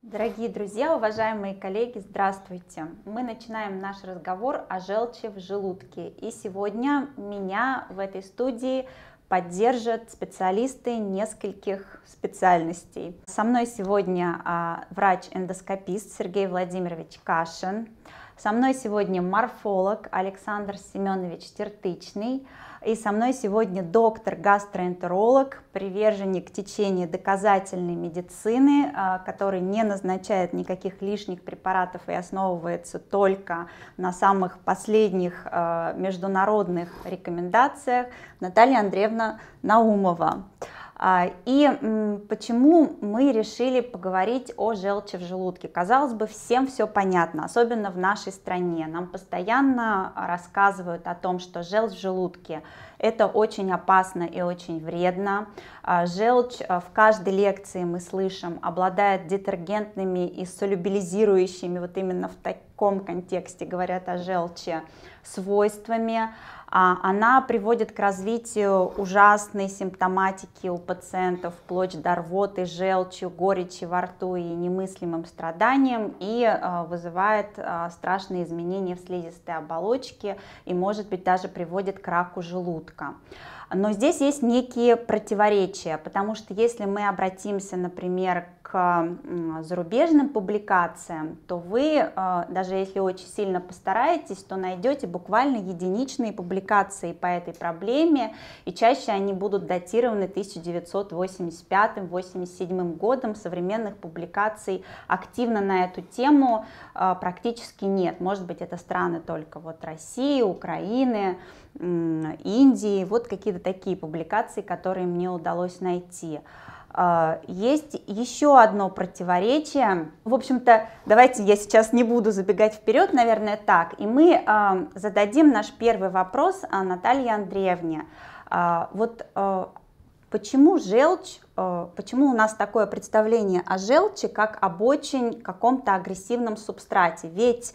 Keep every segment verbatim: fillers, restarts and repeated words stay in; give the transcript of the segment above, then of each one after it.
Дорогие друзья, уважаемые коллеги, здравствуйте! Мы начинаем наш разговор о желчи в желудке. И сегодня меня в этой студии поддержат специалисты нескольких специальностей. Со мной сегодня а, врач-эндоскопист Сергей Владимирович Кашин. Со мной сегодня морфолог Александр Семенович Тертычный. И со мной сегодня доктор-гастроэнтеролог, приверженник течения доказательной медицины, который не назначает никаких лишних препаратов и основывается только на самых последних международных рекомендациях, Наталья Андреевна Наумова. И почему мы решили поговорить о желчи в желудке? Казалось бы, всем все понятно, особенно в нашей стране. Нам постоянно рассказывают о том, что желчь в желудке – это очень опасно и очень вредно. Желчь в каждой лекции мы слышим обладает детергентными и солюбилизирующими, вот именно в таком контексте говорят о желчи, свойствами. Она приводит к развитию ужасной симптоматики у пациентов, вплоть до рвоты, желчи, горечи во рту и немыслимым страданиям, и вызывает страшные изменения в слизистой оболочке и, может быть, даже приводит к раку желудка. Но здесь есть некие противоречия, потому что если мы обратимся, например, к зарубежным публикациям, то вы, даже если очень сильно постараетесь, то найдете буквально единичные публикации по этой проблеме, и чаще они будут датированы тысяча девятьсот восемьдесят пятым — восемьдесят седьмым годом. Современных публикаций активно на эту тему практически нет. Может быть, это страны только вот России, Украины, Индии, вот какие-то такие публикации, которые мне удалось найти. Есть еще одно противоречие. В общем-то, давайте я сейчас не буду забегать вперед, наверное, так. И мы зададим наш первый вопрос Наталье Андреевне. Вот почему желчь, почему у нас такое представление о желчи, как об очень каком-то агрессивном субстрате? Ведь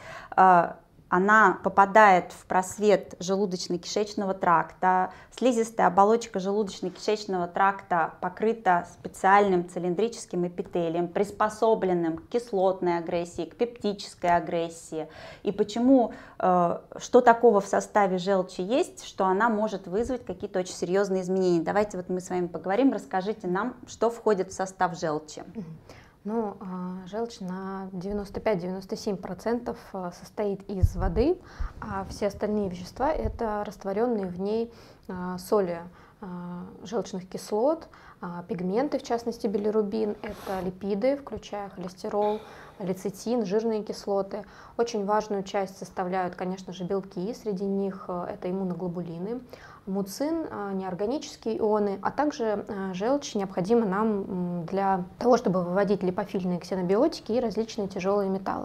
она попадает в просвет желудочно-кишечного тракта, слизистая оболочка желудочно-кишечного тракта покрыта специальным цилиндрическим эпителием, приспособленным к кислотной агрессии, к пептической агрессии. И почему, что такого в составе желчи есть, что она может вызвать какие-то очень серьезные изменения? Давайте вот мы с вами поговорим, расскажите нам, что входит в состав желчи. Ну, желчь на девяносто пять — девяносто семь процентов состоит из воды, а все остальные вещества – это растворенные в ней соли желчных кислот, пигменты, в частности билирубин, это липиды, включая холестерол, лецитин, жирные кислоты. Очень важную часть составляют, конечно же, белки, среди них это иммуноглобулины, муцин, неорганические ионы, а также желчь необходима нам для того, чтобы выводить липофильные ксенобиотики и различные тяжелые металлы.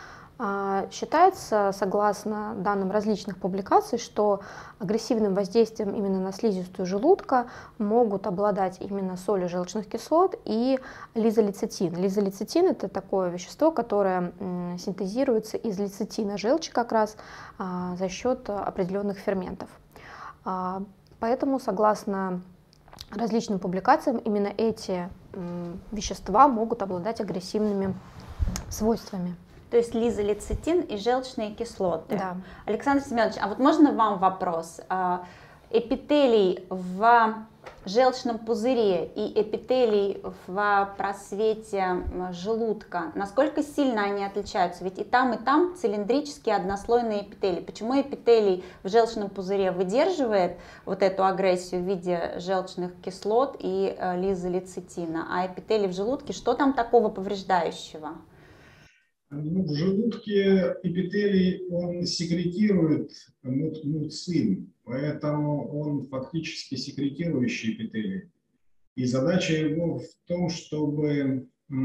Считается, согласно данным различных публикаций, что агрессивным воздействием именно на слизистую желудка могут обладать именно соли желчных кислот и лизолецитин. Лизолецитин – это такое вещество, которое синтезируется из лецитина желчи как раз за счет определенных ферментов. Поэтому, согласно различным публикациям, именно эти вещества могут обладать агрессивными свойствами. То есть лизолецитин и желчные кислоты. Да. Александр Семенович, а вот можно вам вопрос? Эпителий в желчном пузыре и эпителий в просвете желудка, насколько сильно они отличаются? Ведь и там, и там цилиндрические однослойные эпителии. Почему эпителий в желчном пузыре выдерживает вот эту агрессию в виде желчных кислот и лизолецитина, а эпителий в желудке, что там такого повреждающего? Ну, в желудке эпителий он секретирует муцин, поэтому он фактически секретирующий эпителий. И задача его в том, чтобы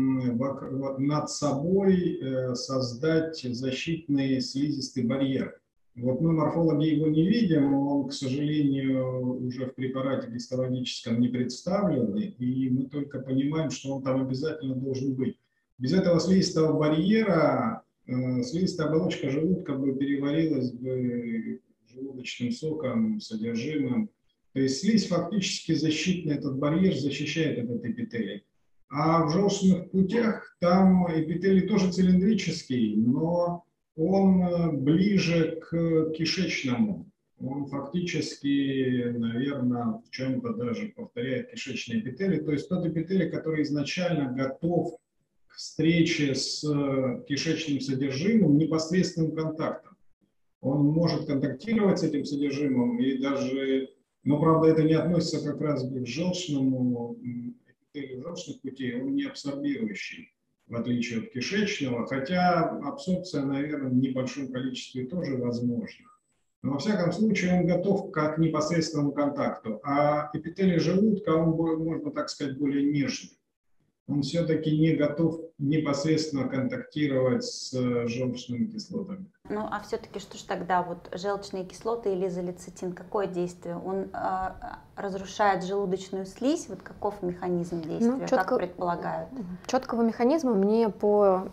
над собой создать защитный слизистый барьер. Вот мы, морфологи, его не видим, он, к сожалению, уже в препарате гистологическом не представлен, и мы только понимаем, что он там обязательно должен быть. Без этого слизистого барьера э, слизистая оболочка желудка бы переварилась бы желудочным соком, содержимым. То есть слизь фактически защитный, этот барьер защищает этот эпителий. А в желчных путях там эпителий тоже цилиндрический, но он ближе к кишечному. Он фактически, наверное, в чем-то даже повторяет кишечный эпителий. То есть тот эпителий, который изначально готов к встрече с кишечным содержимым непосредственным контактом. Он может контактировать с этим содержимым и даже, но правда это не относится как раз к желчному эпителию желчных путей, он не абсорбирующий, в отличие от кишечного, хотя абсорбция, наверное, в небольшом количестве тоже возможна. Но во всяком случае он готов к непосредственному контакту, а эпителий желудка, он, можно так сказать, более нежный. Он все-таки не готов непосредственно контактировать с желчными кислотами. Ну, а все-таки что же тогда вот желчные кислоты или изолецитин, какое действие? Он э, разрушает желудочную слизь, вот каков механизм действия, ну, четко, как предполагают? Четкого механизма мне по,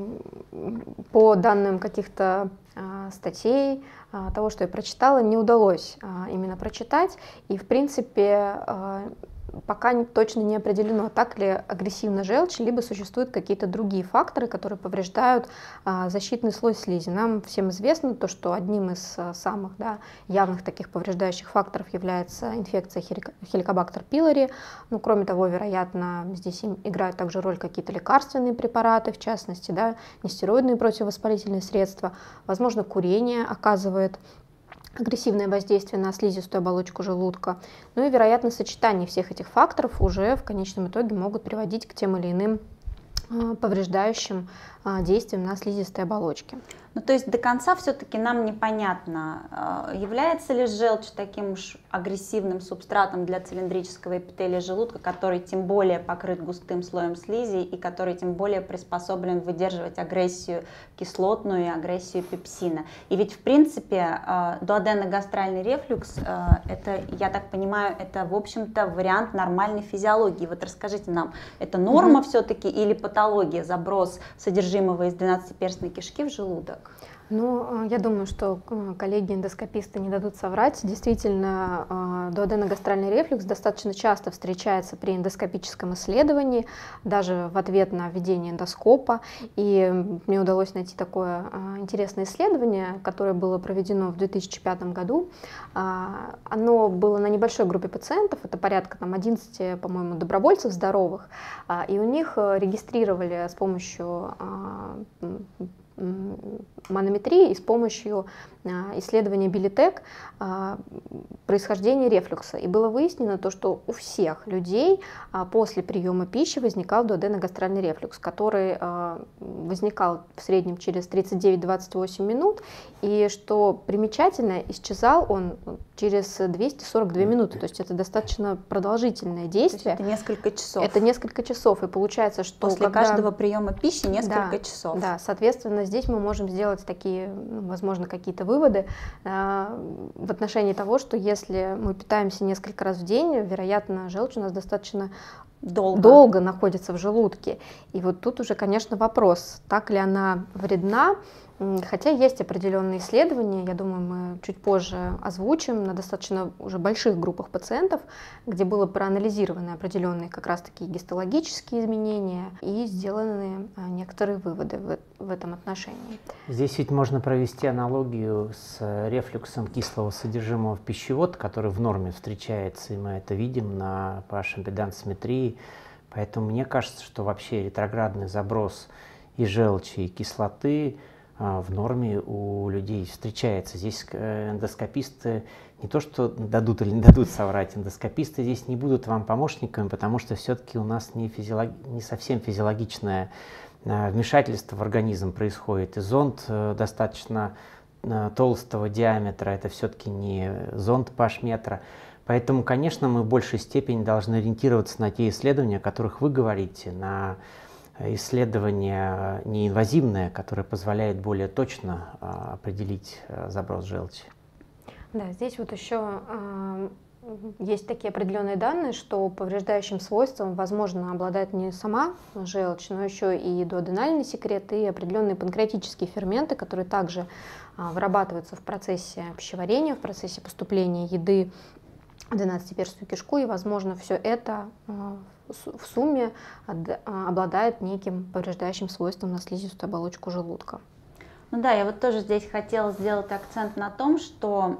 по данным каких-то э, статей, э, того, что я прочитала, не удалось э, именно прочитать, и в принципе э, пока точно не определено, так ли агрессивна желчь, либо существуют какие-то другие факторы, которые повреждают а, защитный слой слизи. Нам всем известно то, что одним из а, самых да, явных таких повреждающих факторов является инфекция Helicobacter pylori. Ну, кроме того, вероятно, здесь играют также роль какие-то лекарственные препараты, в частности, да, нестероидные противовоспалительные средства. Возможно, курение оказывает агрессивное воздействие на слизистую оболочку желудка. Ну и, вероятно, сочетание всех этих факторов уже в конечном итоге могут приводить к тем или иным повреждающим действиям на слизистой оболочке. Ну, то есть до конца все-таки нам непонятно, является ли желчь таким уж агрессивным субстратом для цилиндрического эпителия желудка, который тем более покрыт густым слоем слизи и который тем более приспособлен выдерживать агрессию кислотную и агрессию пепсина. И ведь в принципе дуоденогастральный рефлюкс, это, я так понимаю, это в общем-то вариант нормальной физиологии. Вот расскажите нам, это норма mm-hmm. все-таки или патология, заброс содержимого из двенадцатиперстной кишки в желудок? Ну, я думаю, что коллеги-эндоскописты не дадут соврать. Действительно, дуоденогастральный рефлюкс достаточно часто встречается при эндоскопическом исследовании, даже в ответ на введение эндоскопа. И мне удалось найти такое интересное исследование, которое было проведено в две тысячи пятом году. Оно было на небольшой группе пациентов, это порядка там, одиннадцати, по-моему, добровольцев здоровых, и у них регистрировали с помощью манометрии и с помощью исследования Билитек происхождение рефлюкса. И было выяснено то, что у всех людей после приема пищи возникал дуоденогастральный рефлюкс, который возникал в среднем через тридцать девять — двадцать восемь минут, и что примечательно, исчезал он через двести сорок две минуты, то есть это достаточно продолжительное действие. Это несколько часов. Это несколько часов, и получается, что после когда... каждого приема пищи несколько да, часов. Да, соответственно, здесь мы можем сделать такие, возможно, какие-то выводы э, в отношении того, что если мы питаемся несколько раз в день, вероятно, желчь у нас достаточно долго. долго находится в желудке. И вот тут уже, конечно, вопрос, так ли она вредна. Хотя есть определенные исследования, я думаю, мы чуть позже озвучим, на достаточно уже больших группах пациентов, где было проанализированы определенные как раз-таки гистологические изменения и сделаны некоторые выводы в, в этом отношении. Здесь ведь можно провести аналогию с рефлюксом кислого содержимого в пищевод, который в норме встречается, и мы это видим на паш импедансометрии. Поэтому мне кажется, что вообще ретроградный заброс и желчи, и кислоты в норме у людей встречается. Здесь эндоскописты не то что дадут или не дадут соврать, эндоскописты здесь не будут вам помощниками, потому что все-таки у нас не, физиолог... не совсем физиологичное вмешательство в организм происходит. И зонд достаточно толстого диаметра, это все-таки не зонд паш-метра. Поэтому, конечно, мы в большей степени должны ориентироваться на те исследования, о которых вы говорите, на исследование неинвазивное, которое позволяет более точно а, определить а, заброс желчи. Да, здесь вот еще э, есть такие определенные данные, что повреждающим свойством, возможно, обладает не сама желчь, но еще и дуоденальный секрет и определенные панкреатические ферменты, которые также э, вырабатываются в процессе пищеварения, в процессе поступления еды двенадцатиперстную кишку, и, возможно, все это в сумме обладает неким повреждающим свойством на слизистую оболочку желудка. Ну да, я вот тоже здесь хотела сделать акцент на том, что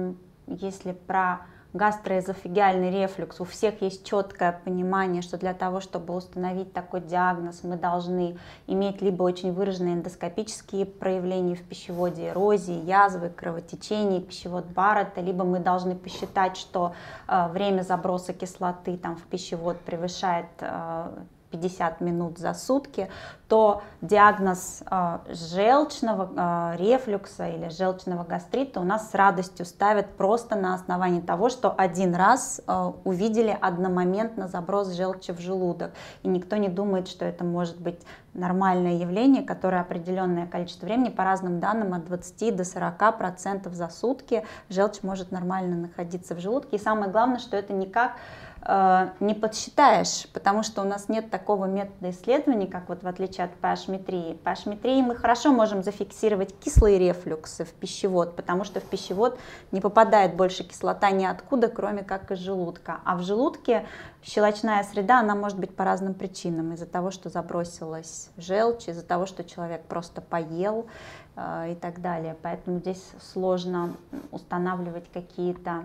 если про гастроэзофагиальный рефлюкс, у всех есть четкое понимание, что для того, чтобы установить такой диагноз, мы должны иметь либо очень выраженные эндоскопические проявления в пищеводе, эрозии, язвы, кровотечения, пищевод Барретта, либо мы должны посчитать, что э, время заброса кислоты там, в пищевод превышает э, пятьдесят минут за сутки, то диагноз э, желчного э, рефлюкса или желчного гастрита у нас с радостью ставят просто на основании того, что один раз э, увидели одномоментно заброс желчи в желудок. И никто не думает, что это может быть нормальное явление, которое определенное количество времени, по разным данным, от двадцати до сорока процентов за сутки желчь может нормально находиться в желудке. И самое главное, что это никак не подсчитаешь, потому что у нас нет такого метода исследований, как вот в отличие от pH-метрии. pH-метрии мы хорошо можем зафиксировать кислые рефлюксы в пищевод, потому что в пищевод не попадает больше кислота ниоткуда, кроме как из желудка. А в желудке щелочная среда, она может быть по разным причинам. Из-за того, что забросилась желчь, из-за того, что человек просто поел э, и так далее. Поэтому здесь сложно устанавливать какие-то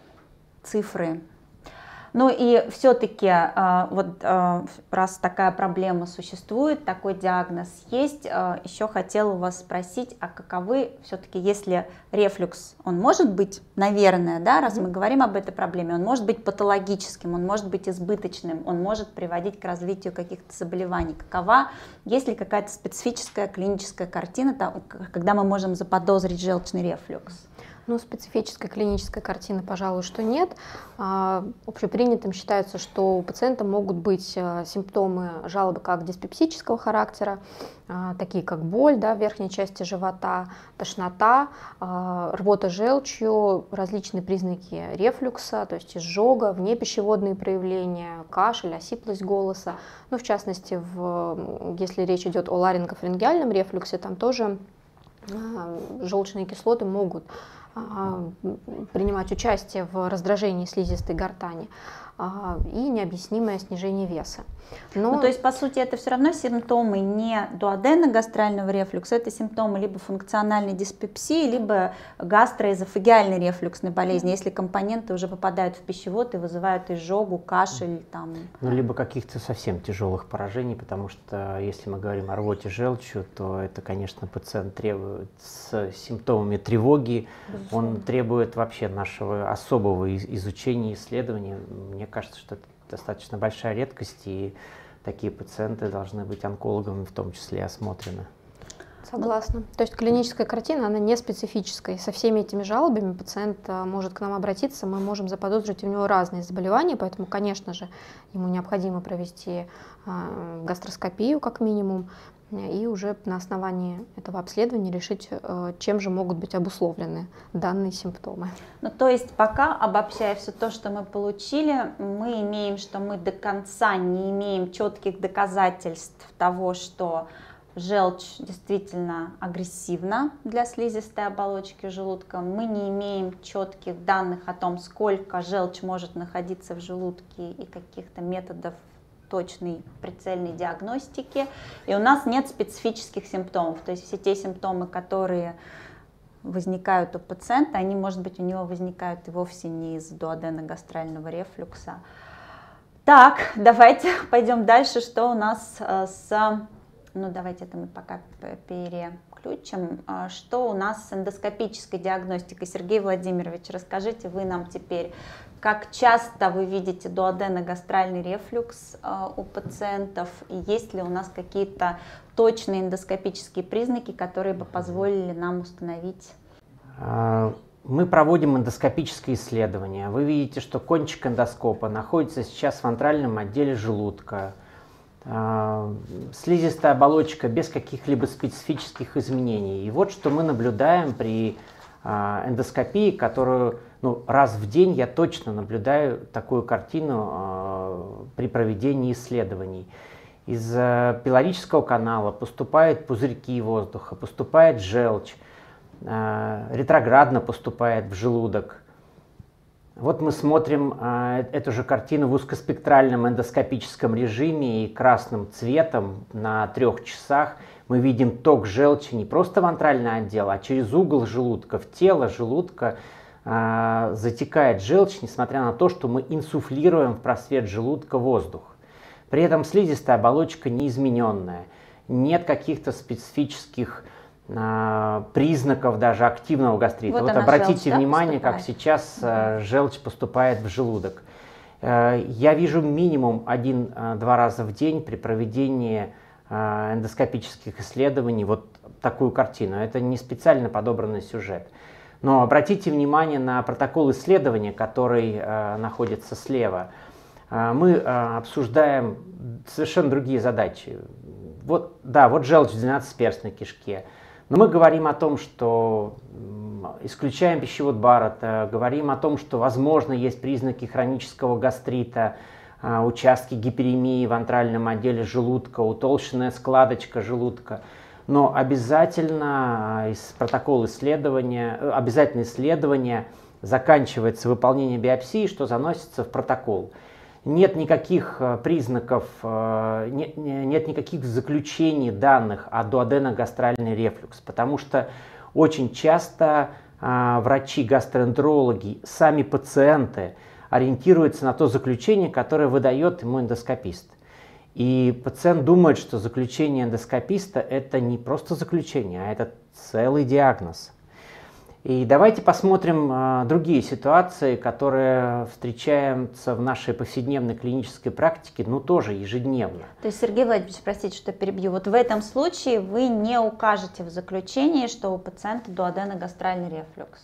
цифры. Ну и все-таки, вот раз такая проблема существует, такой диагноз есть, еще хотела у вас спросить, а каковы все-таки, если рефлюкс, он может быть, наверное, да, раз мы говорим об этой проблеме, он может быть патологическим, он может быть избыточным, он может приводить к развитию каких-то заболеваний. Какова, есть ли какая-то специфическая клиническая картина, когда мы можем заподозрить желчный рефлюкс? Ну, специфической клинической картины, пожалуй, что нет. Общепринятым считается, что у пациента могут быть симптомы жалобы как диспепсического характера, такие как боль, да, в верхней части живота, тошнота, рвота желчью, различные признаки рефлюкса, то есть изжога, внепищеводные проявления, кашель, осиплость голоса. Ну, в частности, в, если речь идет о ларингофарингеальном рефлюксе, там тоже желчные кислоты могут принимать участие в раздражении слизистой гортани и необъяснимое снижение веса. Но... Ну, то есть, по сути, это все равно симптомы не дуоденогастрального рефлюкса, это симптомы либо функциональной диспепсии, либо гастроэзофагиальной рефлюксной болезни, если компоненты уже попадают в пищевод и вызывают изжогу, кашель. Там... Ну, либо каких-то совсем тяжелых поражений, потому что если мы говорим о рвоте желчью, то это, конечно, пациент требует с симптомами тревоги, безусловно. Он требует вообще нашего особого изучения, исследования. Мне кажется, что это достаточно большая редкость, и такие пациенты должны быть онкологами в том числе осмотрены. Согласна. То есть клиническая картина, она не специфическая. Со всеми этими жалобами пациент может к нам обратиться, мы можем заподозрить у него разные заболевания, поэтому, конечно же, ему необходимо провести гастроскопию как минимум, и уже на основании этого обследования решить, чем же могут быть обусловлены данные симптомы. Ну, то есть пока, обобщая все то, что мы получили, мы имеем, что мы до конца не имеем четких доказательств того, что желчь действительно агрессивна для слизистой оболочки желудка. Мы не имеем четких данных о том, сколько желчь может находиться в желудке и каких-то методов точной прицельной диагностики, и у нас нет специфических симптомов, то есть все те симптомы, которые возникают у пациента, они, может быть, у него возникают и вовсе не из дуоденогастрального рефлюкса. Так, давайте пойдем дальше, что у нас с... Ну, давайте это мы пока переключим. Что у нас с эндоскопической диагностикой? Сергей Владимирович, расскажите вы нам теперь, как часто вы видите дуоденогастральный рефлюкс у пациентов, и есть ли у нас какие-то точные эндоскопические признаки, которые бы позволили нам установить? Мы проводим эндоскопическое исследование. Вы видите, что кончик эндоскопа находится сейчас в антральном отделе желудка. Слизистая оболочка без каких-либо специфических изменений. И вот что мы наблюдаем при эндоскопии, которую ну, раз в день я точно наблюдаю такую картину при проведении исследований. Из пилорического канала поступают пузырьки воздуха, поступает желчь, ретроградно поступает в желудок. Вот мы смотрим э, эту же картину в узкоспектральном эндоскопическом режиме и красным цветом на трех часах. Мы видим ток желчи не просто в антральный отдел, а через угол желудка, в тело желудка э, затекает желчь, несмотря на то, что мы инсуфлируем в просвет желудка воздух. При этом слизистая оболочка неизмененная. Нет каких-то специфических э, признаков даже активного гастрита. Вот Вот она, обратите желчь, внимание, да, как сейчас э, желчь поступает в желудок. Э, я вижу минимум один-два раза в день при проведении э, эндоскопических исследований вот такую картину. Это не специально подобранный сюжет. Но обратите внимание на протокол исследования, который э, находится слева. Э, мы э, обсуждаем совершенно другие задачи. Вот, да, вот желчь в двенадцатиперстной кишке. Но мы говорим о том, что исключаем пищевод Баррета, говорим о том, что, возможно, есть признаки хронического гастрита, участки гиперемии в антральном отделе желудка, утолщенная складочка желудка. Но обязательно из протокола исследования, обязательно исследование заканчивается выполнением биопсии, что заносится в протокол. Нет никаких признаков, нет, нет никаких заключений данных о дуоденогастральный рефлюкс, потому что очень часто врачи-гастроэнтерологи, сами пациенты ориентируются на то заключение, которое выдает ему эндоскопист. И пациент думает, что заключение эндоскописта – это не просто заключение, а это целый диагноз. И давайте посмотрим а, другие ситуации, которые встречаются в нашей повседневной клинической практике, ну тоже ежедневно. То есть, Сергей Владимирович, простите, что перебью, вот в этом случае вы не укажете в заключении, что у пациента дуоденогастральный рефлюкс?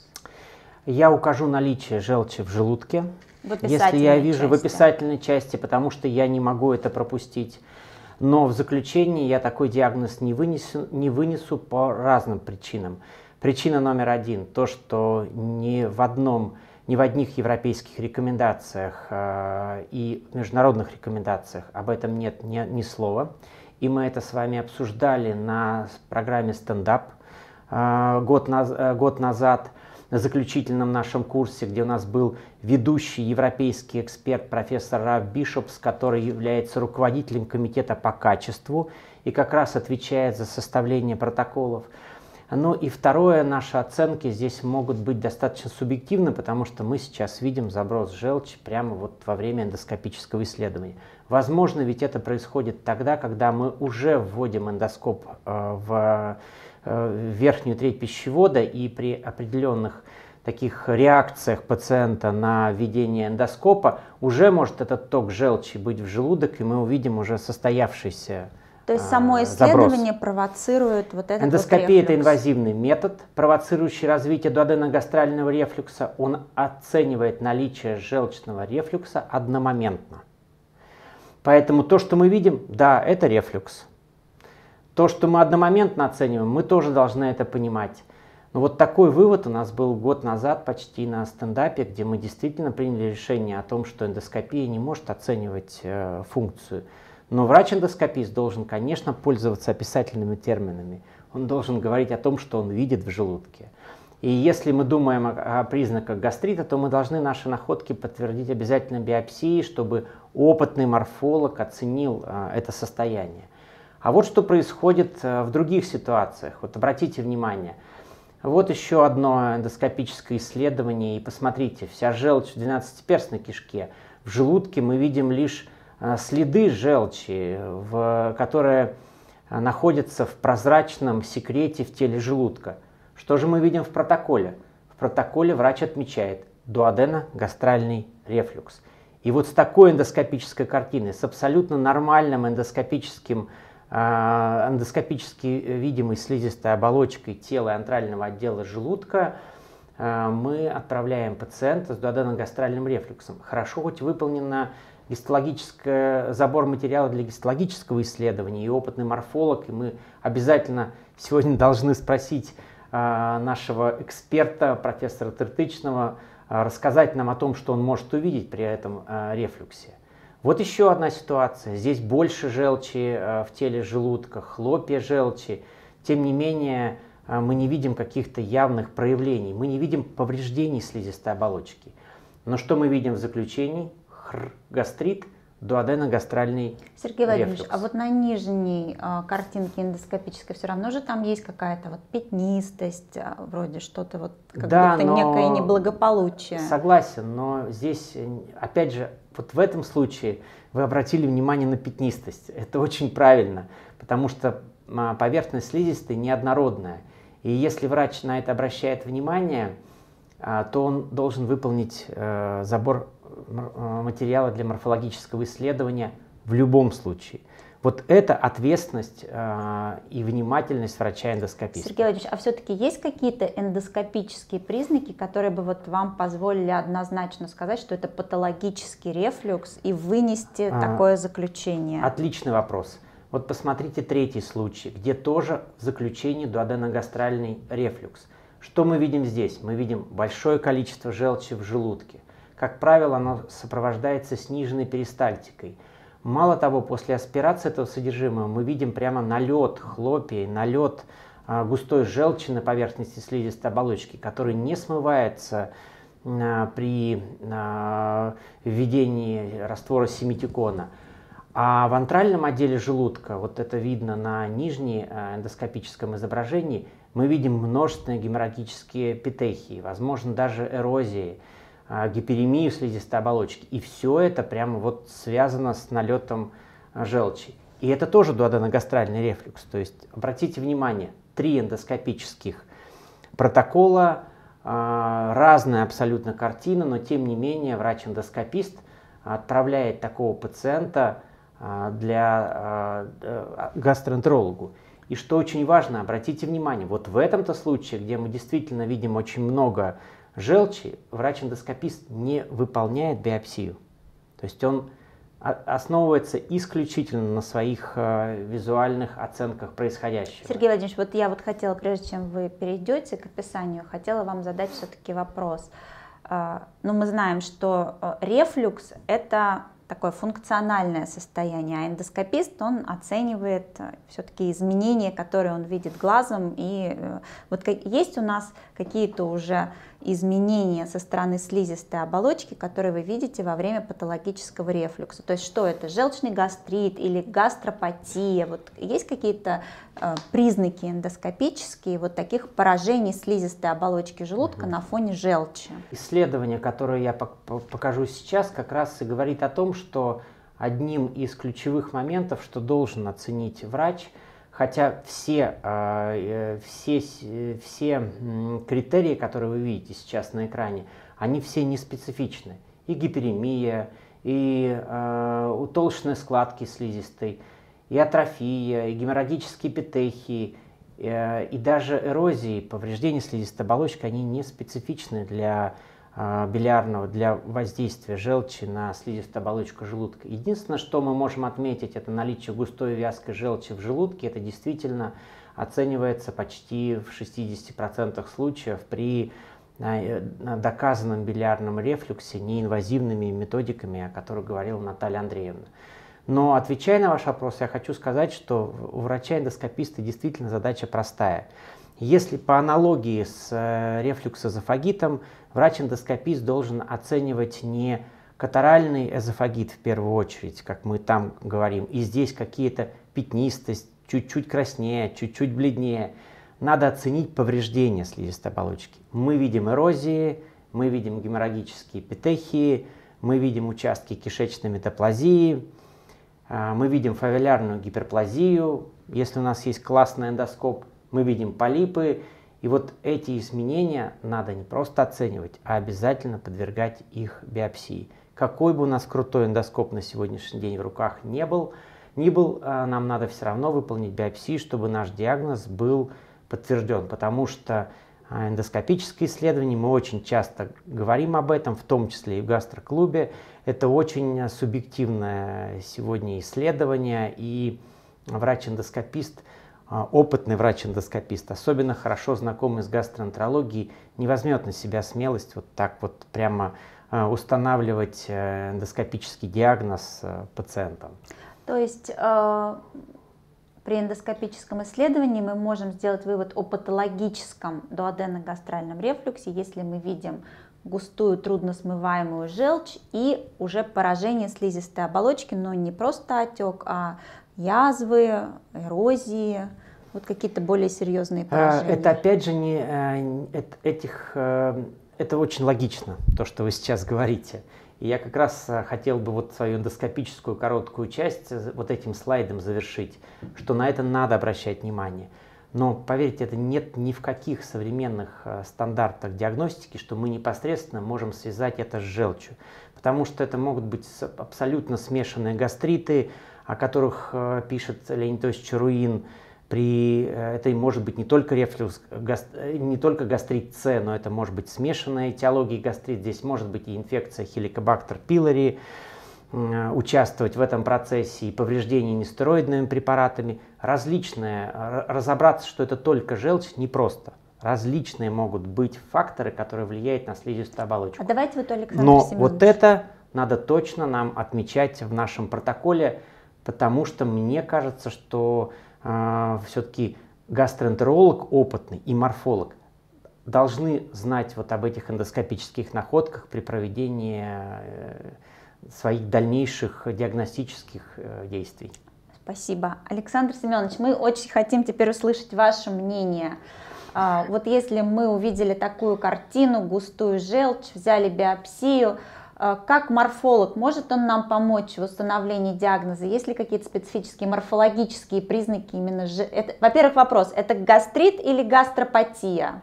Я укажу наличие желчи в желудке, в если я вижу части. в описательной части, потому что я не могу это пропустить. Но в заключении я такой диагноз не вынесу, не вынесу по разным причинам. Причина номер один – то, что ни в, одном, ни в одних европейских рекомендациях э, и международных рекомендациях об этом нет ни, ни слова. И мы это с вами обсуждали на программе «Стендап» э, год, наз, э, год назад, на заключительном нашем курсе, где у нас был ведущий европейский эксперт профессор Раф Бишопс, который является руководителем комитета по качеству и как раз отвечает за составление протоколов. Ну и второе, наши оценки здесь могут быть достаточно субъективны, потому что мы сейчас видим заброс желчи прямо вот во время эндоскопического исследования. Возможно, ведь это происходит тогда, когда мы уже вводим эндоскоп э, в, э, в верхнюю треть пищевода, и при определенных таких реакциях пациента на введение эндоскопа уже может этот ток желчи быть в желудок, и мы увидим уже состоявшийся. То есть само исследование заброс. Провоцирует вот этот Эндоскопия вот – это инвазивный метод, провоцирующий развитие дуоденогастрального рефлюкса. Он оценивает наличие желчного рефлюкса одномоментно. Поэтому то, что мы видим, да, это рефлюкс. То, что мы одномоментно оцениваем, мы тоже должны это понимать. Но вот такой вывод у нас был год назад почти на стендапе, где мы действительно приняли решение о том, что эндоскопия не может оценивать э, функцию. Но врач-эндоскопист должен, конечно, пользоваться описательными терминами. Он должен говорить о том, что он видит в желудке. И если мы думаем о, о признаках гастрита, то мы должны наши находки подтвердить обязательно биопсией, чтобы опытный морфолог оценил а, это состояние. А вот что происходит а, в других ситуациях. Вот обратите внимание. Вот еще одно эндоскопическое исследование. И посмотрите, вся желчь в двенадцатиперстной кишке. В желудке мы видим лишь следы желчи, в, которые находятся в прозрачном секрете в теле желудка. Что же мы видим в протоколе? В протоколе врач отмечает дуоденогастральный рефлюкс. И вот с такой эндоскопической картиной, с абсолютно нормальным эндоскопическим, эндоскопически видимой слизистой оболочкой тела и антрального отдела желудка, мы отправляем пациента с дуоденогастральным рефлюксом. Хорошо хоть выполнена гистологический забор материала для гистологического исследования, и опытный морфолог, и мы обязательно сегодня должны спросить э, нашего эксперта, профессора Тыртычного, э, рассказать нам о том, что он может увидеть при этом э, рефлюксе. Вот еще одна ситуация. Здесь больше желчи э, в теле желудка, хлопья желчи. Тем не менее, э, мы не видим каких-то явных проявлений, мы не видим повреждений слизистой оболочки. Но что мы видим в заключении? Хр, гастрит, дуоденогастральный Сергей Владимирович, рефлюкс. а вот на нижней э, картинке эндоскопической все равно же там есть какая-то вот пятнистость, э, вроде что-то вот как Да, будто но... некое неблагополучие. Согласен, но здесь, опять же, вот в этом случае вы обратили внимание на пятнистость. Это очень правильно, потому что поверхность слизистой неоднородная. И если врач на это обращает внимание, то он должен выполнить забор материала для морфологического исследования в любом случае. Вот это ответственность э, и внимательность врача-эндоскописта. Сергей Владимирович, а все-таки есть какие-то эндоскопические признаки, которые бы вот вам позволили однозначно сказать, что это патологический рефлюкс и вынести а, такое заключение? Отличный вопрос. Вот посмотрите третий случай, где тоже в заключении дуоденогастральный рефлюкс. Что мы видим здесь? Мы видим большое количество желчи в желудке. Как правило, оно сопровождается сниженной перистальтикой. Мало того, после аспирации этого содержимого мы видим прямо налет хлопья, налет а, густой желчи на поверхности слизистой оболочки, который не смывается а, при а, введении раствора симитикона. А в антральном отделе желудка, вот это видно на нижнем а, эндоскопическом изображении, мы видим множественные геморрагические петехии, возможно, даже эрозии, гиперемию слизистой оболочки. И все это прямо вот связано с налетом желчи. И это тоже дуоденогастральный рефлюкс. То есть, обратите внимание, три эндоскопических протокола, разная абсолютно картина, но тем не менее врач-эндоскопист отправляет такого пациента для гастроэнтерологу. И что очень важно, обратите внимание, вот в этом-то случае, где мы действительно видим очень много желчи, врач-эндоскопист не выполняет биопсию. То есть он основывается исключительно на своих э, визуальных оценках происходящего. Сергей Владимирович, вот я вот хотела, прежде чем вы перейдете к описанию, хотела вам задать все-таки вопрос. Э, ну, мы знаем, что рефлюкс – это такое функциональное состояние, а эндоскопист, он оценивает все-таки изменения, которые он видит глазом. И вот есть у нас какие-то уже изменения со стороны слизистой оболочки, которые вы видите во время патологического рефлюкса. То есть что это, желчный гастрит или гастропатия? Вот есть какие-то э, признаки эндоскопические вот таких поражений слизистой оболочки желудка угу. на фоне желчи? Исследование, которое я покажу сейчас, как раз и говорит о том, что одним из ключевых моментов, что должен оценить врач, хотя все, все, все критерии, которые вы видите сейчас на экране, они все не специфичны. И гиперемия, и утолщенные складки слизистой, и атрофия, и геморрагические петехии, и даже эрозии, повреждения слизистой оболочки, они не специфичны для билиарного, для воздействия желчи на слизистую оболочку желудка. Единственное, что мы можем отметить, это наличие густой вязкой желчи в желудке. Это действительно оценивается почти в шестидесяти процентах случаев при доказанном билиарном рефлюксе неинвазивными методиками, о которых говорила Наталья Андреевна. Но отвечая на ваш вопрос, я хочу сказать, что у врача-эндоскописта действительно задача простая. Если по аналогии с рефлюксоэзофагитом, врач-эндоскопист должен оценивать не катаральный эзофагит в первую очередь, как мы там говорим, и здесь какие-то пятнистость, чуть-чуть краснее, чуть-чуть бледнее. Надо оценить повреждения слизистой оболочки. Мы видим эрозии, мы видим геморрагические петехии, мы видим участки кишечной метаплазии, мы видим фовелярную гиперплазию. Если у нас есть классный эндоскоп, мы видим полипы, и вот эти изменения надо не просто оценивать, а обязательно подвергать их биопсии. Какой бы у нас крутой эндоскоп на сегодняшний день в руках не был, ни был, нам надо все равно выполнить биопсию, чтобы наш диагноз был подтвержден, потому что эндоскопическое исследование, мы очень часто говорим об этом, в том числе и в гастроклубе, это очень субъективное сегодня исследование, и врач-эндоскопист, опытный врач-эндоскопист, особенно хорошо знакомый с гастроэнтерологией, не возьмет на себя смелость вот так вот прямо устанавливать эндоскопический диагноз пациентам. То есть э, при эндоскопическом исследовании мы можем сделать вывод о патологическом дуоденогастральном рефлюксе, если мы видим густую, трудносмываемую желчь и уже поражение слизистой оболочки, но не просто отек, а язвы, эрозии, вот какие-то более серьезные поражения. Это опять же не этих, это очень логично, то, что вы сейчас говорите. И я как раз хотел бы вот свою эндоскопическую короткую часть вот этим слайдом завершить, что на это надо обращать внимание. Но поверьте, это нет ни в каких современных стандартах диагностики, что мы непосредственно можем связать это с желчью. Потому что это могут быть абсолютно смешанные гастриты, о которых пишет Леонид Ильич Чаруин. При, это может быть не только рефлюкс, не только гастрит С, но это может быть смешанная этиология гастрит. Здесь может быть и инфекция Helicobacter pylori, участвовать в этом процессе, и повреждение нестероидными препаратами. Различные, разобраться, что это только желчь, непросто. Различные могут быть факторы, которые влияют на слизистую оболочку. А давайте вот, Александр Но Семенович. вот это надо точно нам отмечать в нашем протоколе, потому что мне кажется, что э, все-таки гастроэнтеролог опытный и морфолог должны знать вот об этих эндоскопических находках при проведении э, своих дальнейших диагностических э, действий. Спасибо. Александр Семенович, мы очень хотим теперь услышать ваше мнение. А, вот если мы увидели такую картину, густую желчь, взяли биопсию, а, как морфолог, может он нам помочь в установлении диагноза? Есть ли какие-то специфические морфологические признаки именно? Во-первых, вопрос, это гастрит или гастропатия?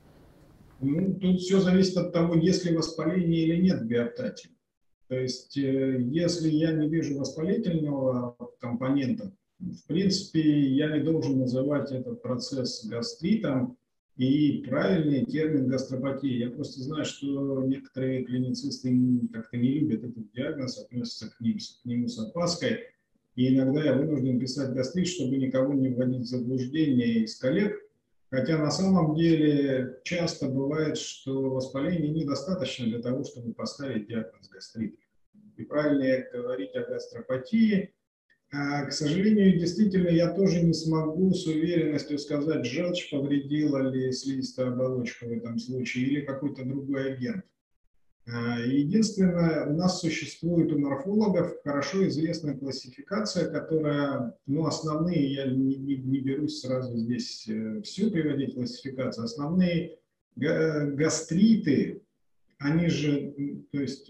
Ну, тут все зависит от того, есть ли воспаление или нет в биоптате. То есть, если я не вижу воспалительного компонента, в принципе, я не должен называть этот процесс гастритом, и правильный термин гастропатия. Я просто знаю, что некоторые клиницисты как-то не любят этот диагноз, относятся к, ним, к нему с опаской, и иногда я вынужден писать гастрит, чтобы никого не вводить в заблуждение из коллег. Хотя на самом деле часто бывает, что воспаления недостаточно для того, чтобы поставить диагноз гастрита. И правильнее говорить о гастропатии. А, к сожалению, действительно, я тоже не смогу с уверенностью сказать, желчь повредила ли слизистую оболочку в этом случае или какой-то другой агент. А, единственное, у нас существует у морфологов хорошо известная классификация, которая, ну, основные, я не, не, не берусь сразу здесь всю приводить классификацию, основные гастриты, они же, то есть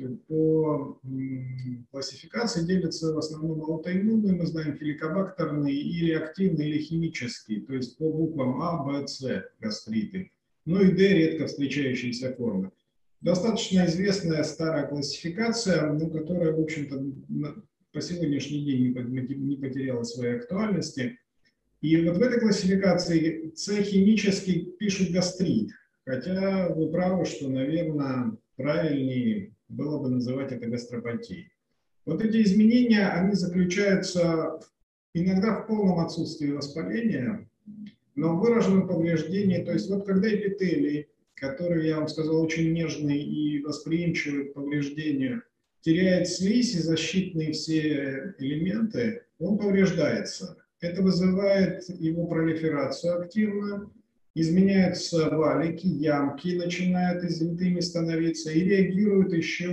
по классификации делятся в основном аутоиммунные, мы знаем, хеликобактерные и реактивные или химические, то есть по буквам А, Б, С гастриты. Ну и Д редко встречающиеся формы. Достаточно известная старая классификация, ну, которая, в общем-то, по сегодняшний день не потеряла своей актуальности. И вот в этой классификации С химически пишут гастрит. Хотя вы правы, что, наверное, правильнее было бы называть это гастропатией. Вот эти изменения, они заключаются иногда в полном отсутствии воспаления, но в выраженном повреждении. То есть вот когда эпителий, который, я вам сказал, очень нежный и восприимчивый к повреждению, теряет слизь и защитные все элементы, он повреждается. Это вызывает его пролиферацию активную. Изменяются валики, ямки начинают извитыми становиться и реагируют еще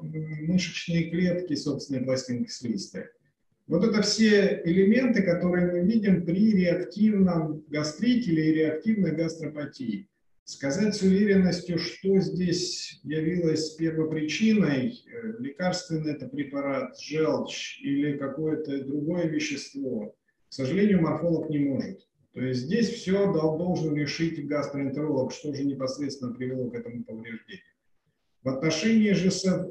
мышечные клетки собственной пластинки слизистой. Вот это все элементы, которые мы видим при реактивном гастрите или реактивной гастропатии. Сказать с уверенностью, что здесь явилось первопричиной, лекарственный это препарат, желчь или какое-то другое вещество, к сожалению, морфолог не может. То есть здесь все должен решить гастроэнтеролог, что же непосредственно привело к этому повреждению. В отношении же со,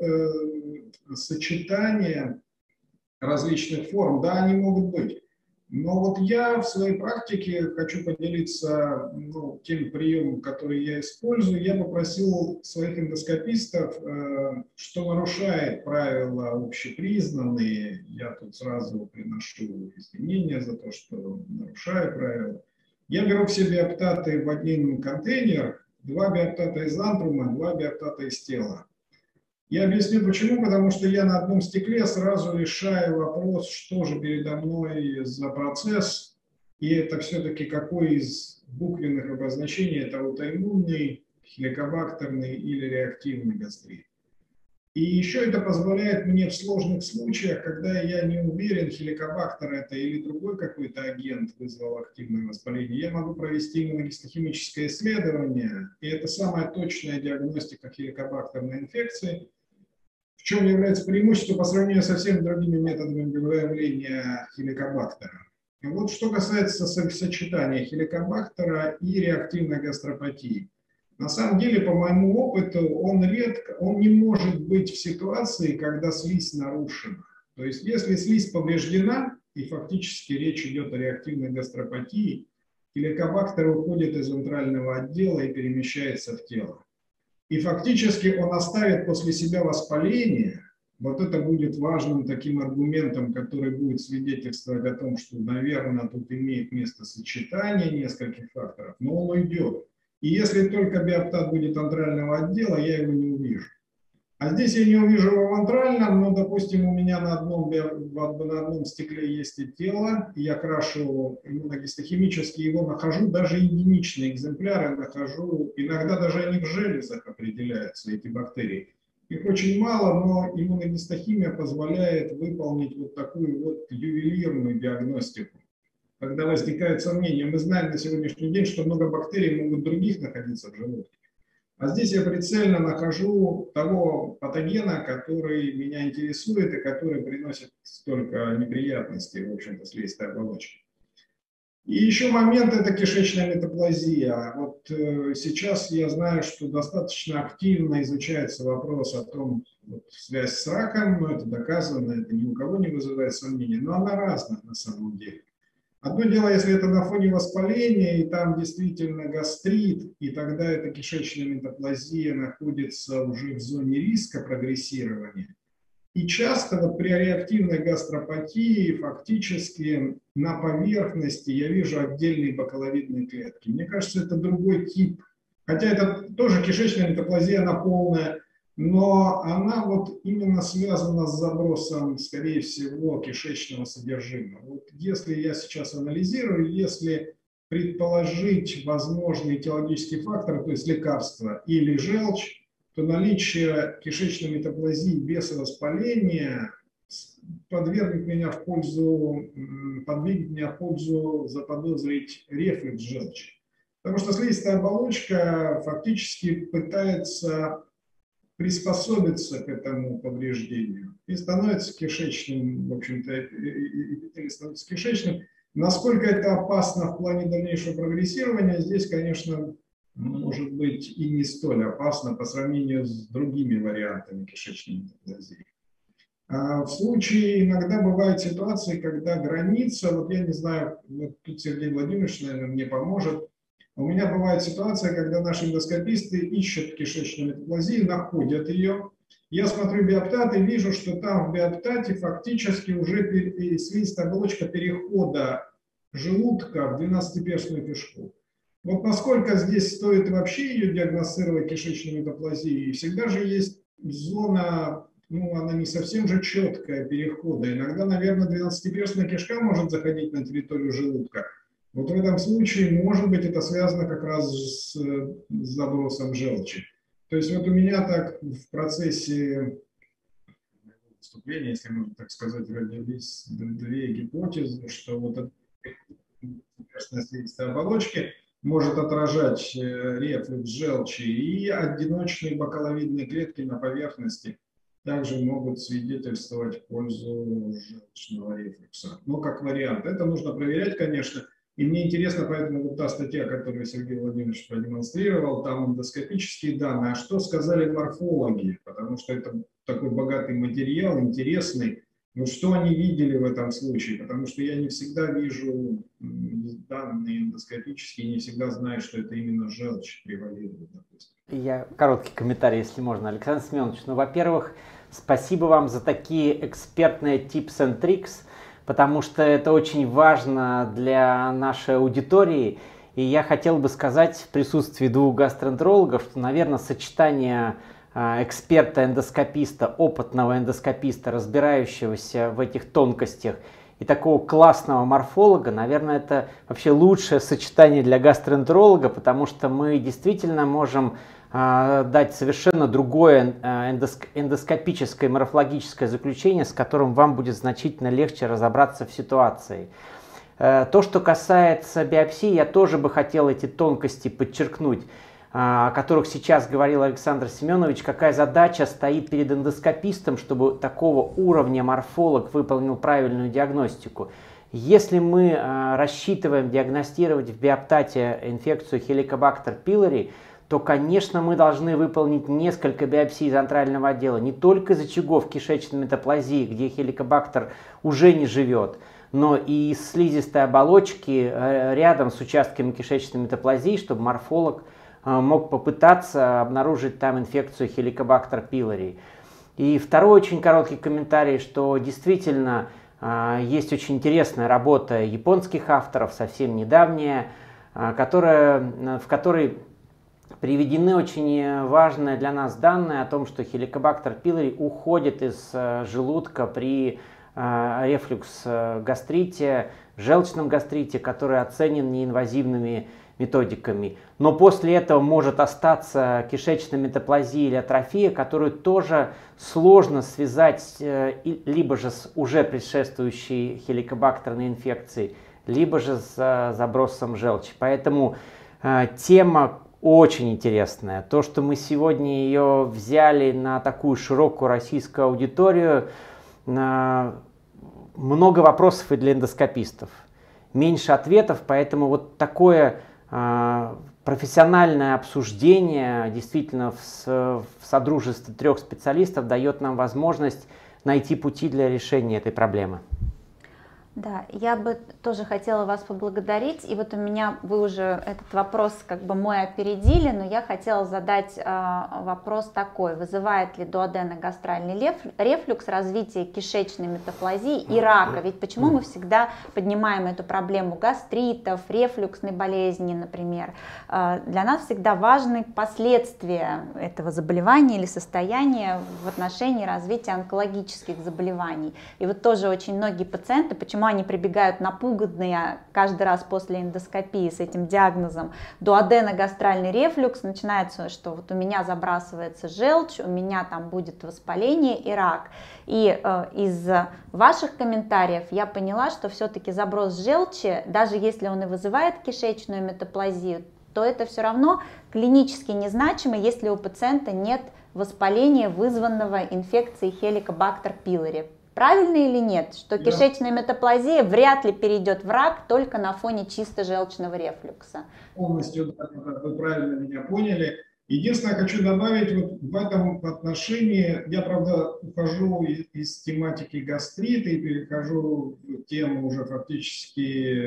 э, сочетания различных форм, да, они могут быть. Но вот я в своей практике хочу поделиться, ну, тем приемом, который я использую. Я попросил своих эндоскопистов, э, что нарушает правила общепризнанные. Я тут сразу приношу извинения за то, что нарушаю правила. Я беру все биоптаты в один контейнер, два биоптата из антрума, два биоптата из тела. Я объясню почему, потому что я на одном стекле сразу решаю вопрос, что же передо мной за процесс, и это все-таки какой из буквенных обозначений, это аутоиммунный, хеликобактерный или реактивный гастрит. И еще это позволяет мне в сложных случаях, когда я не уверен, хеликобактер это или другой какой-то агент вызвал активное воспаление, я могу провести иммуногистохимическое исследование, и это самая точная диагностика хеликобактерной инфекции, в чем является преимущество по сравнению со всеми другими методами выявления хеликобактера. И вот что касается сочетания хеликобактера и реактивной гастропатии. На самом деле, по моему опыту, он редко, он не может быть в ситуации, когда слизь нарушена. То есть, если слизь повреждена, и фактически речь идет о реактивной гастропатии, хеликобактер уходит из антрального отдела и перемещается в тело. И фактически он оставит после себя воспаление. Вот это будет важным таким аргументом, который будет свидетельствовать о том, что, наверное, тут имеет место сочетание нескольких факторов, но он уйдет. И если только биоптат будет антрального отдела, я его не увижу. А здесь я не увижу его в антральном, но, допустим, у меня на одном, на одном стекле есть и тело, и я крашу иммуногистохимически его нахожу, даже единичные экземпляры нахожу, иногда даже они в железах определяются, эти бактерии. Их очень мало, но иммуногистохимия позволяет выполнить вот такую вот ювелирную диагностику. Когда возникает сомнение, мы знаем на сегодняшний день, что много бактерий могут других находиться в желудке. А здесь я прицельно нахожу того патогена, который меня интересует и который приносит столько неприятностей, в общем-то, слизистой оболочки. И еще момент – это кишечная метаплазия. Вот э, сейчас я знаю, что достаточно активно изучается вопрос о том, вот, связь с раком, но это доказано, это ни у кого не вызывает сомнений, но она разная на самом деле. Одно дело, если это на фоне воспаления, и там действительно гастрит, и тогда эта кишечная метаплазия находится уже в зоне риска прогрессирования. И часто вот при реактивной гастропатии фактически на поверхности я вижу отдельные бакаловидные клетки. Мне кажется, это другой тип. Хотя это тоже кишечная метаплазия, она полная, но она вот именно связана с забросом, скорее всего, кишечного содержимого. Вот если я сейчас анализирую, если предположить возможный этиологический фактор, то есть лекарство или желчь, то наличие кишечной метаплазии без воспаления подвергнет меня в пользу, подвигнет меня в пользу заподозрить рефлюкс желчи. Потому что слизистая оболочка фактически пытается приспособиться к этому повреждению и становится кишечным, в общем-то, эпителий становится кишечным. Насколько это опасно в плане дальнейшего прогрессирования, здесь, конечно, может быть и не столь опасно по сравнению с другими вариантами кишечной метаплазии. А в случае, иногда бывают ситуации, когда граница, вот я не знаю, вот тут Сергей Владимирович, наверное, мне поможет. У меня бывает ситуация, когда наши эндоскописты ищут кишечную метаплазию, находят ее. Я смотрю биоптат и вижу, что там в биоптате фактически уже слизистая оболочка перехода желудка в двенадцатиперстную кишку. Вот насколько здесь стоит вообще ее диагностировать, кишечную метаплазию, и всегда же есть зона, ну она не совсем же четкая перехода. Иногда, наверное, двенадцатиперстная кишка может заходить на территорию желудка. Вот в этом случае, может быть, это связано как раз с, с забросом желчи. То есть вот у меня так в процессе выступления, если можно так сказать, родились две гипотезы, что вот эта слизистая оболочки может отражать рефлюкс желчи, и одиночные бакаловидные клетки на поверхности также могут свидетельствовать в пользу желчного рефлюкса. Но как вариант. Это нужно проверять, конечно. И мне интересно, поэтому вот та статья, которую Сергей Владимирович продемонстрировал, там эндоскопические данные. А что сказали морфологи? Потому что это такой богатый материал, интересный. Вот что они видели в этом случае? Потому что я не всегда вижу данные эндоскопические, не всегда знаю, что это именно желчь превалирует. Я короткий комментарий, если можно, Александр Семенович. Ну, во-первых, спасибо вам за такие экспертные tips and tricks, потому что это очень важно для нашей аудитории. И я хотел бы сказать в присутствии двух гастроэнтерологов, что, наверное, сочетание эксперта-эндоскописта, опытного эндоскописта, разбирающегося в этих тонкостях, и такого классного морфолога, наверное, это вообще лучшее сочетание для гастроэнтеролога, потому что мы действительно можем дать совершенно другое эндоскопическое морфологическое заключение, с которым вам будет значительно легче разобраться в ситуации. То, что касается биопсии, я тоже бы хотел эти тонкости подчеркнуть, о которых сейчас говорил Александр Семенович, какая задача стоит перед эндоскопистом, чтобы такого уровня морфолог выполнил правильную диагностику. Если мы рассчитываем диагностировать в биоптате инфекцию Helicobacter pylori, то, конечно, мы должны выполнить несколько биопсий из антрального отдела, не только из очагов кишечной метаплазии, где хеликобактер уже не живет, но и из слизистой оболочки рядом с участками кишечной метаплазии, чтобы морфолог мог попытаться обнаружить там инфекцию Helicobacter pylori. И второй очень короткий комментарий, что действительно есть очень интересная работа японских авторов, совсем недавняя, которая, в которой приведены очень важные для нас данные о том, что Helicobacter pylori уходит из желудка при рефлюкс-гастрите, желчном гастрите, который оценен неинвазивными методиками. Но после этого может остаться кишечная метаплазия или атрофия, которую тоже сложно связать либо же с уже предшествующей хеликобактерной инфекцией, либо же с забросом желчи. Поэтому э, тема очень интересная. То, что мы сегодня ее взяли на такую широкую российскую аудиторию, э, много вопросов и для эндоскопистов, меньше ответов, поэтому вот такое профессиональное обсуждение действительно в, в содружестве трех специалистов дает нам возможность найти пути для решения этой проблемы. Да, я бы тоже хотела вас поблагодарить, и вот у меня, вы уже этот вопрос как бы мой опередили, но я хотела задать э, вопрос такой: вызывает ли дуоденогастральный рефлюкс развитие кишечной метаплазии и рака? Ведь почему мы всегда поднимаем эту проблему гастритов, рефлюксной болезни, например? Э, для нас всегда важны последствия этого заболевания или состояния в отношении развития онкологических заболеваний. И вот тоже очень многие пациенты, почему они прибегают напуганные каждый раз после эндоскопии с этим диагнозом дуоденогастральный рефлюкс, начинается, что вот у меня забрасывается желчь, у меня там будет воспаление и рак. И э, из ваших комментариев я поняла, что все-таки заброс желчи, даже если он и вызывает кишечную метаплазию, то это все равно клинически незначимо, если у пациента нет воспаления, вызванного инфекцией Helicobacter pylori. Правильно или нет, что кишечная метаплазия вряд ли перейдет в рак только на фоне чисто желчного рефлюкса? Полностью, да, вы правильно меня поняли. Единственное, хочу добавить, вот в этом отношении, я, правда, ухожу из, из тематики гастрита и перехожу в тему уже фактически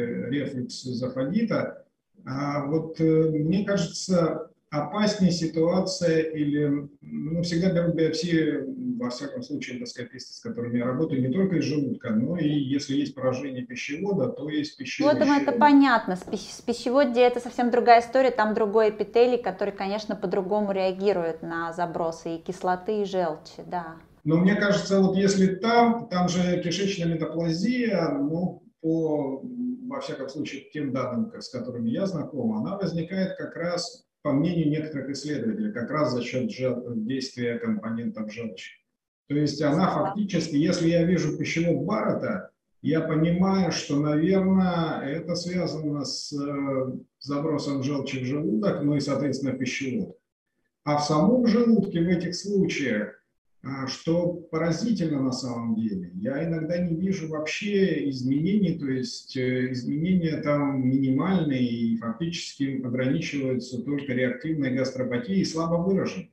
рефлюкс-эзофагита. А вот мне кажется, опаснее ситуация или, ну, всегда беру биопсию, во всяком случае, эндоскописты, с которыми я работаю, не только из желудка, но и если есть поражение пищевода, то есть пищевод. Вот это понятно. С пищеводом это совсем другая история, там другой эпителий, который, конечно, по-другому реагирует на забросы и кислоты, и желчи, да. Но мне кажется, вот если там, там же кишечная метаплазия, ну, по, во всяком случае, тем данным, с которыми я знаком, она возникает как раз, по мнению некоторых исследователей, как раз за счет жел... действия компонентов желчи. То есть она фактически, если я вижу пищевод Баррета, я понимаю, что, наверное, это связано с забросом желчи в желудок, ну и, соответственно, пищевод. А в самом желудке в этих случаях, что поразительно на самом деле, я иногда не вижу вообще изменений, то есть изменения там минимальные и фактически ограничиваются только реактивной гастропатией, слабо выраженной.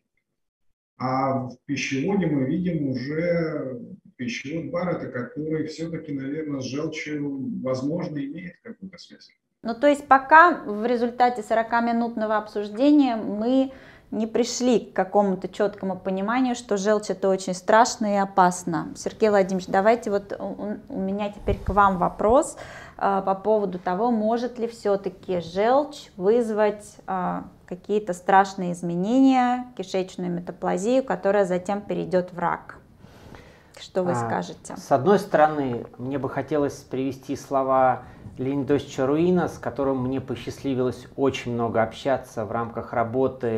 А в пищеводе мы видим уже пищевод Баррета, который все-таки, наверное, с желчью, возможно, имеет какую-то связь. Ну, то есть пока в результате сорокаминутного обсуждения мы не пришли к какому-то четкому пониманию, что желчь это очень страшно и опасно. Сергей Владимирович, давайте вот у, у меня теперь к вам вопрос э, по поводу того, может ли все-таки желчь вызвать э, какие-то страшные изменения, кишечную метаплазию, которая затем перейдет в рак. Что вы скажете? С одной стороны, мне бы хотелось привести слова Леонида Ильича Руина, с которым мне посчастливилось очень много общаться в рамках работы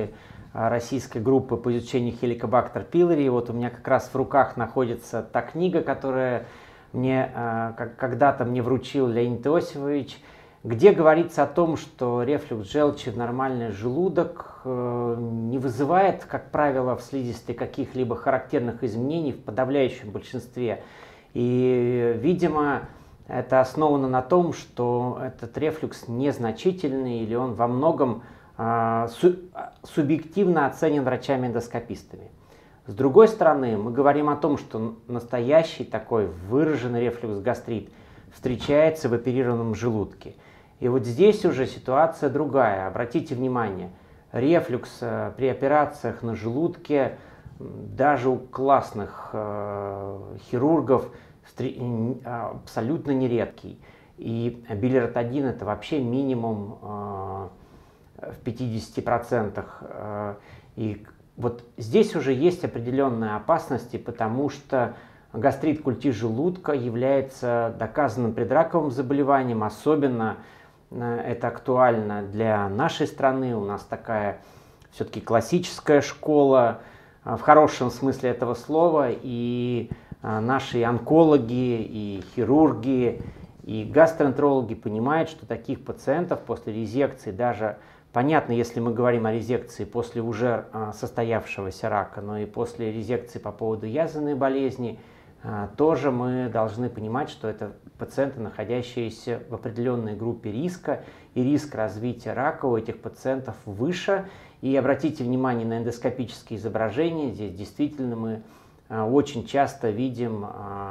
российской группы по изучению Helicobacter pylori. Вот у меня как раз в руках находится та книга, которая мне когда-то мне вручил Леонид Иосифович, где говорится о том, что рефлюкс желчи в нормальный желудок не вызывает, как правило, в слизистой каких-либо характерных изменений в подавляющем большинстве. И, видимо, это основано на том, что этот рефлюкс незначительный или он во многом э, су субъективно оценен врачами-эндоскопистами. С другой стороны, мы говорим о том, что настоящий такой выраженный рефлюкс-гастрит встречается в оперированном желудке. И вот здесь уже ситуация другая. Обратите внимание, рефлюкс э, при операциях на желудке даже у классных э, хирургов абсолютно нередкий. И билиротодин это вообще минимум э, в пятидесяти процентах. Э, и вот здесь уже есть определенные опасности, потому что гастрит культи желудка является доказанным предраковым заболеванием. Особенно э, это актуально для нашей страны. У нас такая все-таки классическая школа, э, в хорошем смысле этого слова. И наши онкологи и хирурги и гастроэнтерологи понимают, что таких пациентов после резекции, даже понятно, если мы говорим о резекции после уже состоявшегося рака, но и после резекции по поводу язвенной болезни, тоже мы должны понимать, что это пациенты, находящиеся в определенной группе риска, и риск развития рака у этих пациентов выше. И обратите внимание на эндоскопические изображения, здесь действительно мы очень часто видим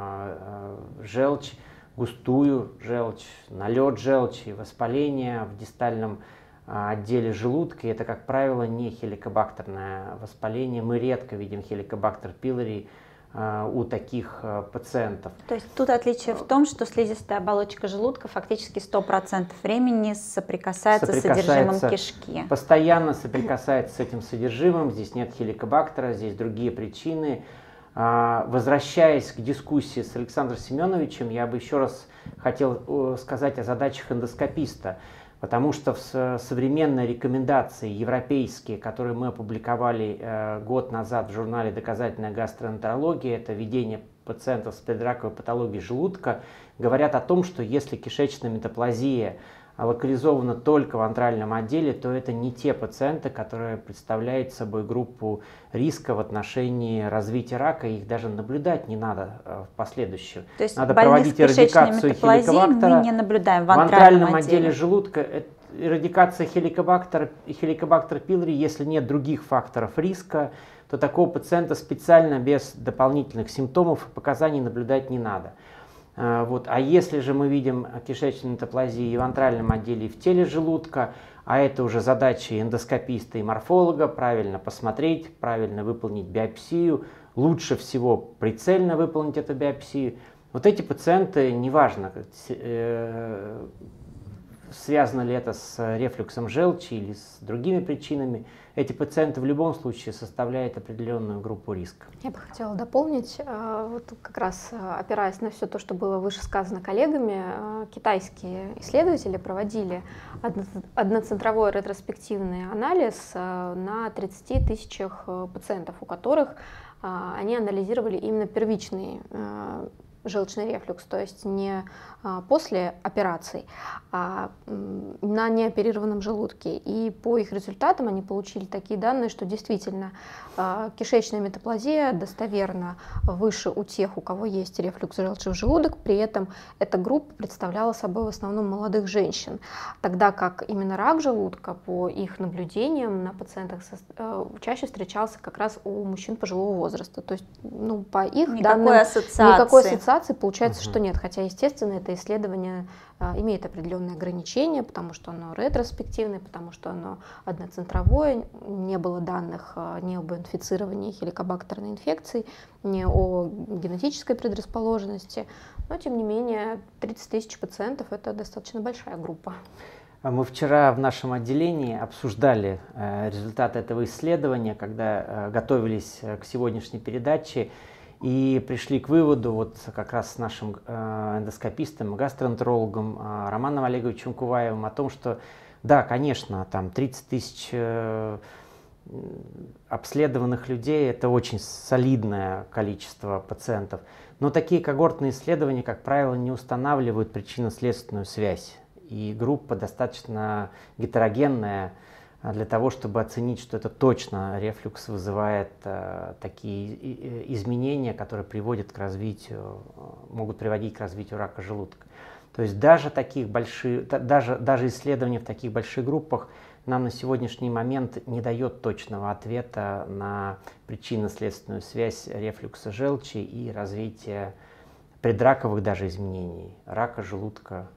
желчь, густую желчь, налет желчи, воспаление в дистальном отделе желудка. И это, как правило, не хеликобактерное воспаление. Мы редко видим Helicobacter pylori у таких пациентов. То есть тут отличие в том, что слизистая оболочка желудка фактически сто процентов времени соприкасается, соприкасается с содержимым кишки. Постоянно соприкасается с этим содержимым. Здесь нет хеликобактера, здесь другие причины. Возвращаясь к дискуссии с Александром Семеновичем, я бы еще раз хотел сказать о задачах эндоскописта, потому что в современные рекомендации европейские, которые мы опубликовали год назад в журнале «Доказательная гастроэнтерология», это ведение пациентов с предраковой патологией желудка, говорят о том, что если кишечная метаплазия локализована только в антральном отделе, то это не те пациенты, которые представляют собой группу риска в отношении развития рака, их даже наблюдать не надо в последующем. То есть надо проводить эрадикацию хеликобактера. Мы не наблюдаем в антральном, в антральном отделе. отделе желудка. Эрадикация хеликобактера и Helicobacter pylori, если нет других факторов риска, то такого пациента специально без дополнительных симптомов и показаний наблюдать не надо. Вот. А если же мы видим кишечную метаплазию и в антральном отделе, и в теле желудка, а это уже задача эндоскописта и морфолога, правильно посмотреть, правильно выполнить биопсию, лучше всего прицельно выполнить эту биопсию. Вот эти пациенты, неважно, связано ли это с рефлюксом желчи или с другими причинами, эти пациенты в любом случае составляют определенную группу риска. Я бы хотела дополнить, вот как раз опираясь на все то, что было выше сказано коллегами, китайские исследователи проводили одноцентровой ретроспективный анализ на тридцати тысячах пациентов, у которых они анализировали именно первичный желчный рефлюкс, то есть не а, после операций, а м, на неоперированном желудке. И по их результатам они получили такие данные, что действительно а, кишечная метаплазия достоверно выше у тех, у кого есть рефлюкс желчи в желудок, при этом эта группа представляла собой в основном молодых женщин, тогда как именно рак желудка, по их наблюдениям на пациентах, со, а, чаще встречался как раз у мужчин пожилого возраста. То есть, ну, по их никакой данным, ассоциации. никакой ассоциации получается, Uh-huh. что нет, хотя, естественно, это исследование а, имеет определенные ограничения, потому что оно ретроспективное, потому что оно одноцентровое, не было данных а, ни об инфицировании хеликобактерной инфекцией, ни о генетической предрасположенности, но, тем не менее, тридцать тысяч пациентов – это достаточно большая группа. Мы вчера в нашем отделении обсуждали э, результаты этого исследования, когда э, готовились к сегодняшней передаче, и пришли к выводу, вот как раз с нашим э, эндоскопистом, гастроэнтерологом э, Романом Олеговичем Куваевым, о том, что да, конечно, там тридцать тысяч э, обследованных людей — это очень солидное количество пациентов. Но такие когортные исследования, как правило, не устанавливают причинно-следственную связь. И группа достаточно гетерогенная для того, чтобы оценить, что это точно рефлюкс вызывает э, такие изменения, которые приводят к развитию, могут приводить к развитию рака желудка. То есть даже, таких больших, даже, даже исследования в таких больших группах нам на сегодняшний момент не дает точного ответа на причинно-следственную связь рефлюкса желчи и развития предраковых даже изменений рака желудка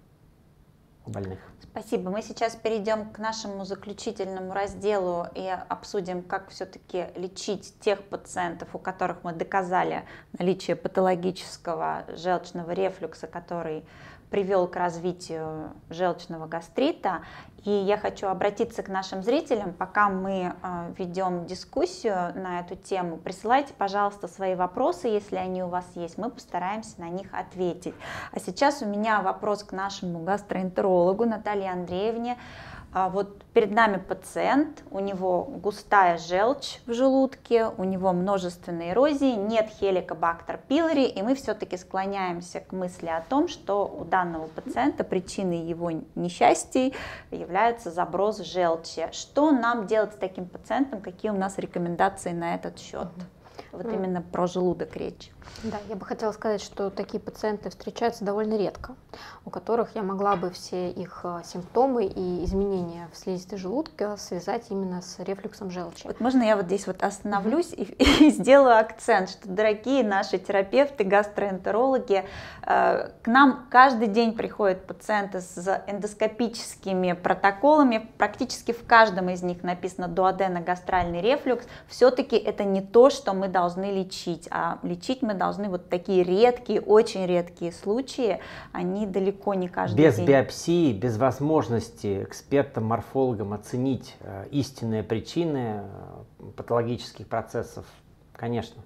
у больных. Спасибо. Мы сейчас перейдем к нашему заключительному разделу и обсудим, как все-таки лечить тех пациентов, у которых мы доказали наличие патологического желчного рефлюкса, который привел к развитию желчного гастрита. И я хочу обратиться к нашим зрителям, пока мы э, ведем дискуссию на эту тему. Присылайте, пожалуйста, свои вопросы, если они у вас есть, мы постараемся на них ответить. А сейчас у меня вопрос к нашему гастроэнтерологу Наталье Андреевне. А вот перед нами пациент, у него густая желчь в желудке, у него множественные эрозии, нет хеликобактер пилори, и мы все-таки склоняемся к мысли о том, что у данного пациента причиной его несчастий является заброс желчи. Что нам делать с таким пациентом, какие у нас рекомендации на этот счет? Вот mm. именно про желудок речь. Да, я бы хотела сказать, что такие пациенты встречаются довольно редко, у которых я могла бы все их симптомы и изменения в слизистой желудка связать именно с рефлюксом желчи. Вот можно я вот здесь вот остановлюсь mm-hmm. и, и сделаю акцент, что, дорогие наши терапевты, гастроэнтерологи, э, к нам каждый день приходят пациенты с эндоскопическими протоколами, практически в каждом из них написано дуоденогастральный рефлюкс. Все-таки это не то, что мы должны лечить, а лечить мы должны вот такие редкие, очень редкие случаи, они далеко не каждый без день. Без биопсии, без возможности экспертам, морфологам оценить э, истинные причины э, патологических процессов, конечно.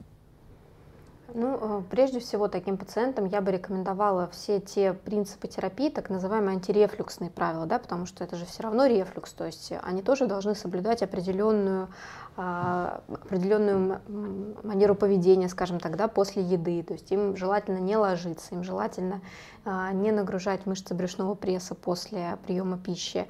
Ну, прежде всего, таким пациентам я бы рекомендовала все те принципы терапии, так называемые антирефлюксные правила, да, потому что это же все равно рефлюкс, то есть они тоже должны соблюдать определенную, определенную манеру поведения, скажем так, да, после еды, то есть им желательно не ложиться, им желательно не нагружать мышцы брюшного пресса после приема пищи,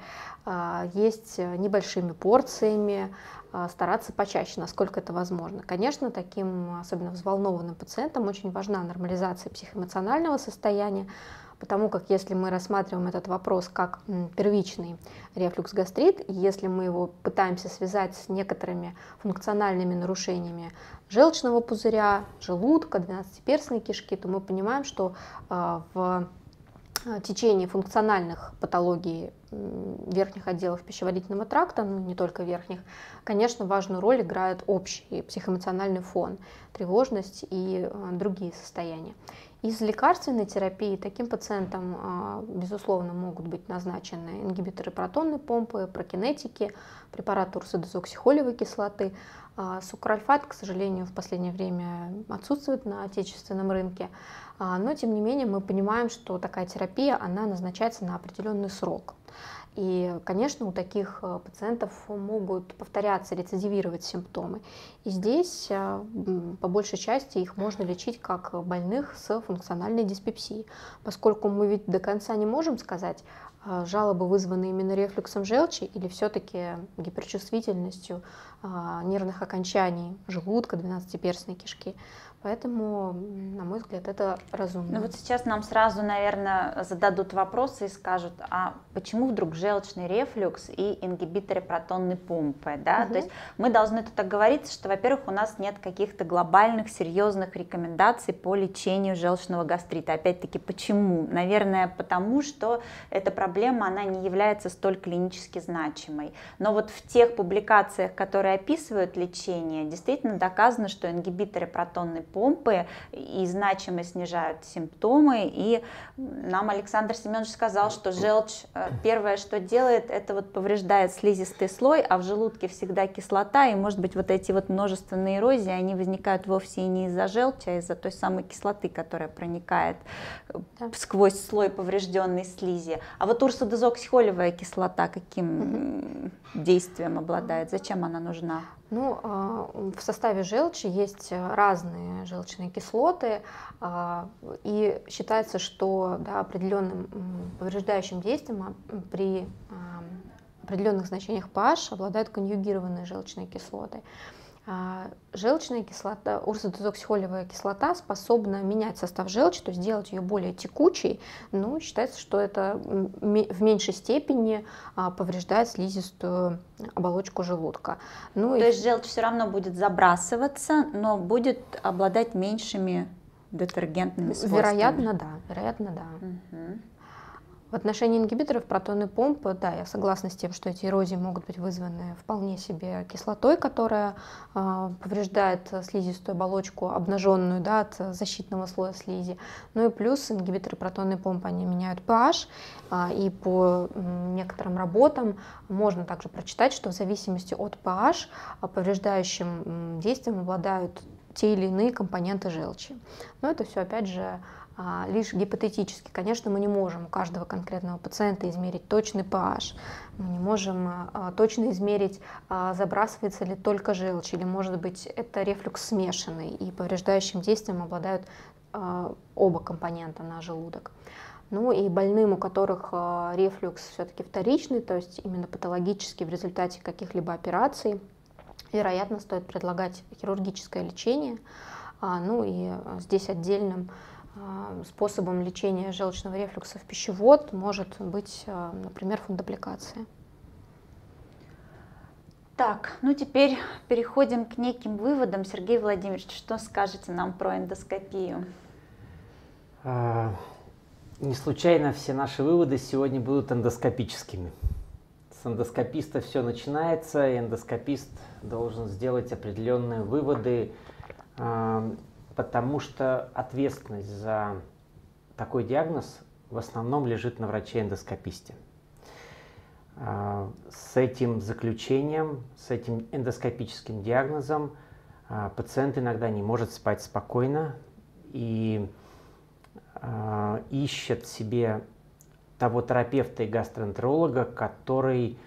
есть небольшими порциями, стараться почаще, насколько это возможно. Конечно, таким, особенно взволнованным пациентам, очень важна нормализация психоэмоционального состояния, потому как если мы рассматриваем этот вопрос как первичный рефлюкс-гастрит, и если мы его пытаемся связать с некоторыми функциональными нарушениями желчного пузыря, желудка, двенадцатиперстной кишки, то мы понимаем, что в течение функциональных патологий верхних отделов пищеварительного тракта, ну не только верхних, конечно, важную роль играет общий психоэмоциональный фон, тревожность и другие состояния. Из лекарственной терапии таким пациентам, безусловно, могут быть назначены ингибиторы протонной помпы, прокинетики, препараты урсодезоксихолевой кислоты. Сукральфат, к сожалению, в последнее время отсутствует на отечественном рынке, но, тем не менее, мы понимаем, что такая терапия, она назначается на определенный срок. И, конечно, у таких пациентов могут повторяться, рецидивировать симптомы. И здесь, по большей части, их можно лечить как больных с функциональной диспепсией, поскольку мы ведь до конца не можем сказать, жалобы вызваны именно рефлюксом желчи или все-таки гиперчувствительностью нервных окончаний желудка, двенадцатиперстной кишки. Поэтому, на мой взгляд, это разумно. Ну вот сейчас нам сразу, наверное, зададут вопросы и скажут, а почему вдруг желчный рефлюкс и ингибиторы протонной помпы? Да? Угу. То есть мы должны тут оговориться, что, во-первых, у нас нет каких-то глобальных, серьезных рекомендаций по лечению желчного гастрита. Опять-таки, почему? Наверное, потому что эта проблема, она не является столь клинически значимой. Но вот в тех публикациях, которые описывают лечение, действительно доказано, что ингибиторы протонной помпы и значимо снижают симптомы, и нам Александр Семенович сказал, что желчь первое, что делает, это вот повреждает слизистый слой, а в желудке всегда кислота, и может быть вот эти вот множественные эрозии, они возникают вовсе и не из-за желчи, а из-за той самой кислоты, которая проникает да. сквозь слой поврежденной слизи. А вот урсодезоксихолевая кислота каким угу. действием обладает, зачем она нужна? Ну, в составе желчи есть разные желчные кислоты, и считается, что да, определенным повреждающим действием при определенных значениях pH обладают конъюгированные желчные кислоты. Желчная кислота, урсодезоксихолевая кислота способна менять состав желчи, то есть сделать ее более текучей, но считается, что это в меньшей степени повреждает слизистую оболочку желудка. Ну, то и... есть желчь все равно будет забрасываться, но будет обладать меньшими детергентными свойствами? Вероятно, да. Вероятно, да. Угу. В отношении ингибиторов протонной помпы, да, я согласна с тем, что эти эрозии могут быть вызваны вполне себе кислотой, которая э, повреждает слизистую оболочку, обнаженную, да, от защитного слоя слизи. Ну и плюс ингибиторы протонной помпы, они меняют pH, э, и по э, некоторым работам можно также прочитать, что в зависимости от pH повреждающим э, действием обладают те или иные компоненты желчи. Но это все, опять же, лишь гипотетически. Конечно, мы не можем у каждого конкретного пациента измерить точный pH, мы не можем точно измерить, забрасывается ли только желчь, или, может быть, это рефлюкс смешанный, и повреждающим действием обладают оба компонента на желудок. Ну и больным, у которых рефлюкс все-таки вторичный, то есть именно патологический в результате каких-либо операций, вероятно, стоит предлагать хирургическое лечение. Ну и здесь отдельным способом лечения желчного рефлюкса в пищевод может быть, например, фундопликация. Так, ну теперь переходим к неким выводам. Сергей Владимирович, что скажете нам про эндоскопию? А, не случайно все наши выводы сегодня будут эндоскопическими. С эндоскописта все начинается, и эндоскопист должен сделать определенные выводы, потому что ответственность за такой диагноз в основном лежит на враче-эндоскописте. С этим заключением, с этим эндоскопическим диагнозом пациент иногда не может спать спокойно и ищет себе того терапевта и гастроэнтеролога, который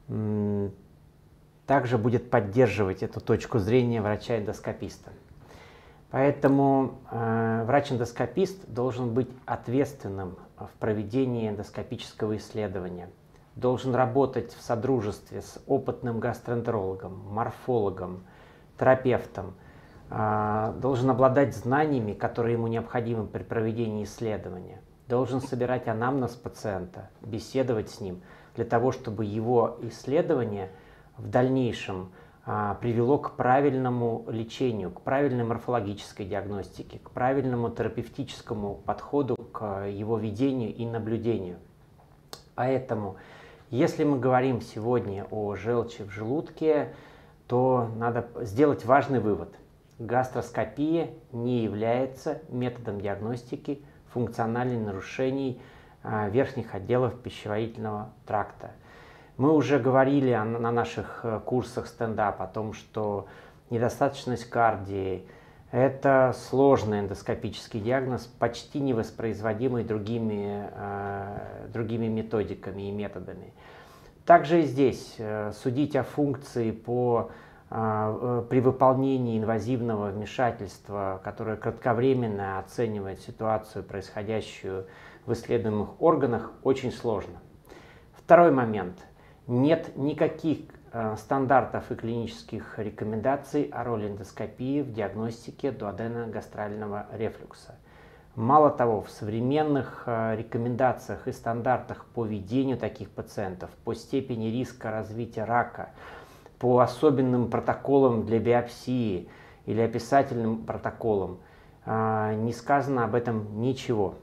также будет поддерживать эту точку зрения врача-эндоскописта. Поэтому э, врач-эндоскопист должен быть ответственным в проведении эндоскопического исследования, должен работать в содружестве с опытным гастроэнтерологом, морфологом, терапевтом, э, должен обладать знаниями, которые ему необходимы при проведении исследования, должен собирать анамнез пациента, беседовать с ним, для того, чтобы его исследование в дальнейшем привело к правильному лечению, к правильной морфологической диагностике, к правильному терапевтическому подходу к его ведению и наблюдению. Поэтому, если мы говорим сегодня о желчи в желудке, то надо сделать важный вывод. Гастроскопия не является методом диагностики функциональных нарушений верхних отделов пищеварительного тракта. Мы уже говорили на наших курсах стендап о том, что недостаточность кардии – это сложный эндоскопический диагноз, почти невоспроизводимый другими, другими методиками и методами. Также и здесь судить о функции по, при выполнении инвазивного вмешательства, которое кратковременно оценивает ситуацию, происходящую в исследуемых органах, очень сложно. Второй момент. Нет никаких э, стандартов и клинических рекомендаций о роли эндоскопии в диагностике дуодено-гастрального рефлюкса. Мало того, в современных э, рекомендациях и стандартах по ведению таких пациентов, по степени риска развития рака, по особенным протоколам для биопсии или описательным протоколам э, не сказано об этом ничего.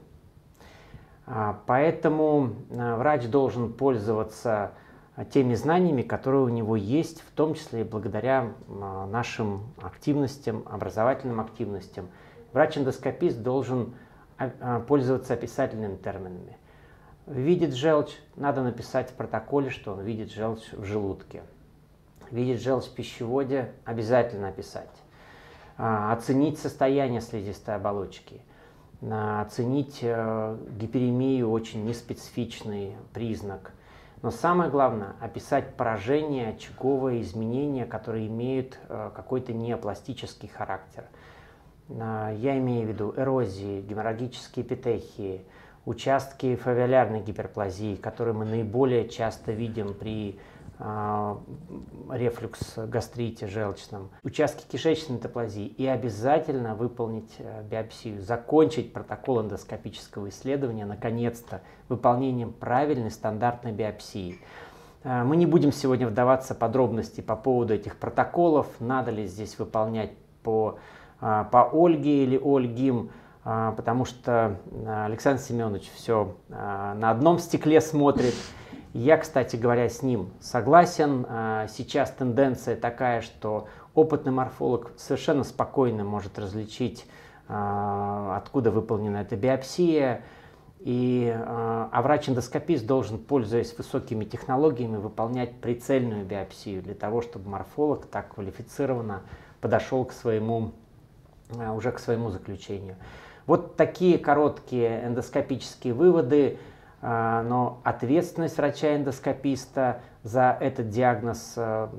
Э, поэтому э, врач должен пользоваться теми знаниями, которые у него есть, в том числе и благодаря нашим активностям, образовательным активностям. Врач-эндоскопист должен пользоваться описательными терминами. Видит желчь, надо написать в протоколе, что он видит желчь в желудке. Видит желчь в пищеводе, обязательно описать. Оценить состояние слизистой оболочки. Оценить гиперемию, очень неспецифичный признак. Но самое главное – описать поражение, очаговые изменения, которые имеют э, какой-то неопластический характер. Э, я имею в виду эрозии, геморрагические эпитехии, участки фовиолярной гиперплазии, которые мы наиболее часто видим при э, рефлюкс-гастрите желчном, участки кишечной метаплазии, и обязательно выполнить э, биопсию, закончить протокол эндоскопического исследования, наконец-то, выполнением правильной стандартной биопсии. Э, мы не будем сегодня вдаваться в подробности по поводу этих протоколов, надо ли здесь выполнять по, э, по Ольге или Ольгим, потому что Александр Семенович все на одном стекле смотрит. Я, кстати говоря, с ним согласен. Сейчас тенденция такая, что опытный морфолог совершенно спокойно может различить, откуда выполнена эта биопсия. И, а врач-эндоскопист должен, пользуясь высокими технологиями, выполнять прицельную биопсию для того, чтобы морфолог так квалифицированно подошел к своему, уже к своему заключению. Вот такие короткие эндоскопические выводы, но ответственность врача-эндоскописта за этот диагноз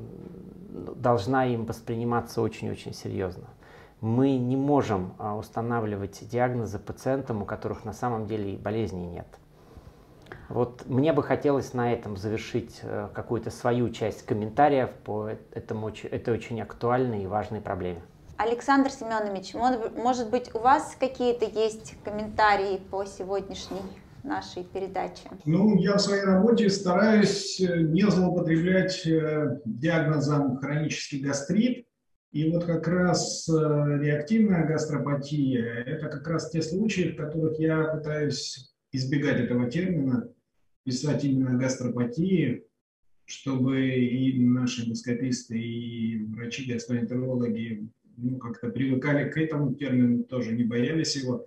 должна им восприниматься очень-очень серьезно. Мы не можем устанавливать диагнозы пациентам, у которых на самом деле болезней нет. Вот мне бы хотелось на этом завершить какую-то свою часть комментариев по этому, этой очень актуальной и важной проблеме. Александр Семенович, может быть, у вас какие-то есть комментарии по сегодняшней нашей передаче? Ну, я в своей работе стараюсь не злоупотреблять диагнозом хронический гастрит. И вот как раз реактивная гастропатия – это как раз те случаи, в которых я пытаюсь избегать этого термина, писать именно гастропатии, чтобы и наши эндоскописты, и врачи-гастроэнтерологи ну, как-то привыкали к этому термину, тоже не боялись его,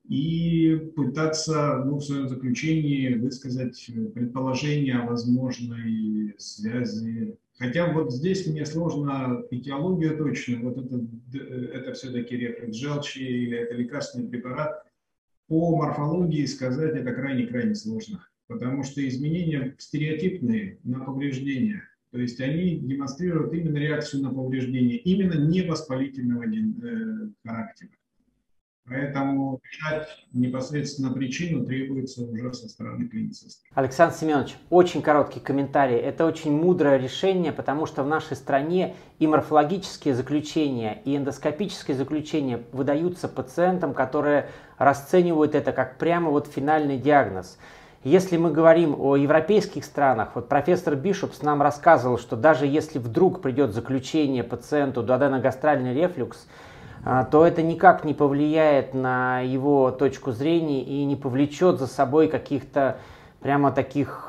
и пытаться ну, в своем заключении высказать предположение о возможной связи. Хотя вот здесь мне сложно этиологию точно, вот это, это все-таки рефлюкс желчи или это лекарственный препарат. По морфологии сказать это крайне-крайне сложно, потому что изменения стереотипные на повреждения. То есть они демонстрируют именно реакцию на повреждение, именно невоспалительного характера. Поэтому решать непосредственно причину требуется уже со стороны клинициста. Александр Семенович, очень короткий комментарий. Это очень мудрое решение, потому что в нашей стране и морфологические заключения, и эндоскопические заключения выдаются пациентам, которые расценивают это как прямо вот финальный диагноз. Если мы говорим о европейских странах, вот профессор Бишопс нам рассказывал, что даже если вдруг придет заключение пациенту дуоденогастральный рефлюкс, то это никак не повлияет на его точку зрения и не повлечет за собой каких-то прямо таких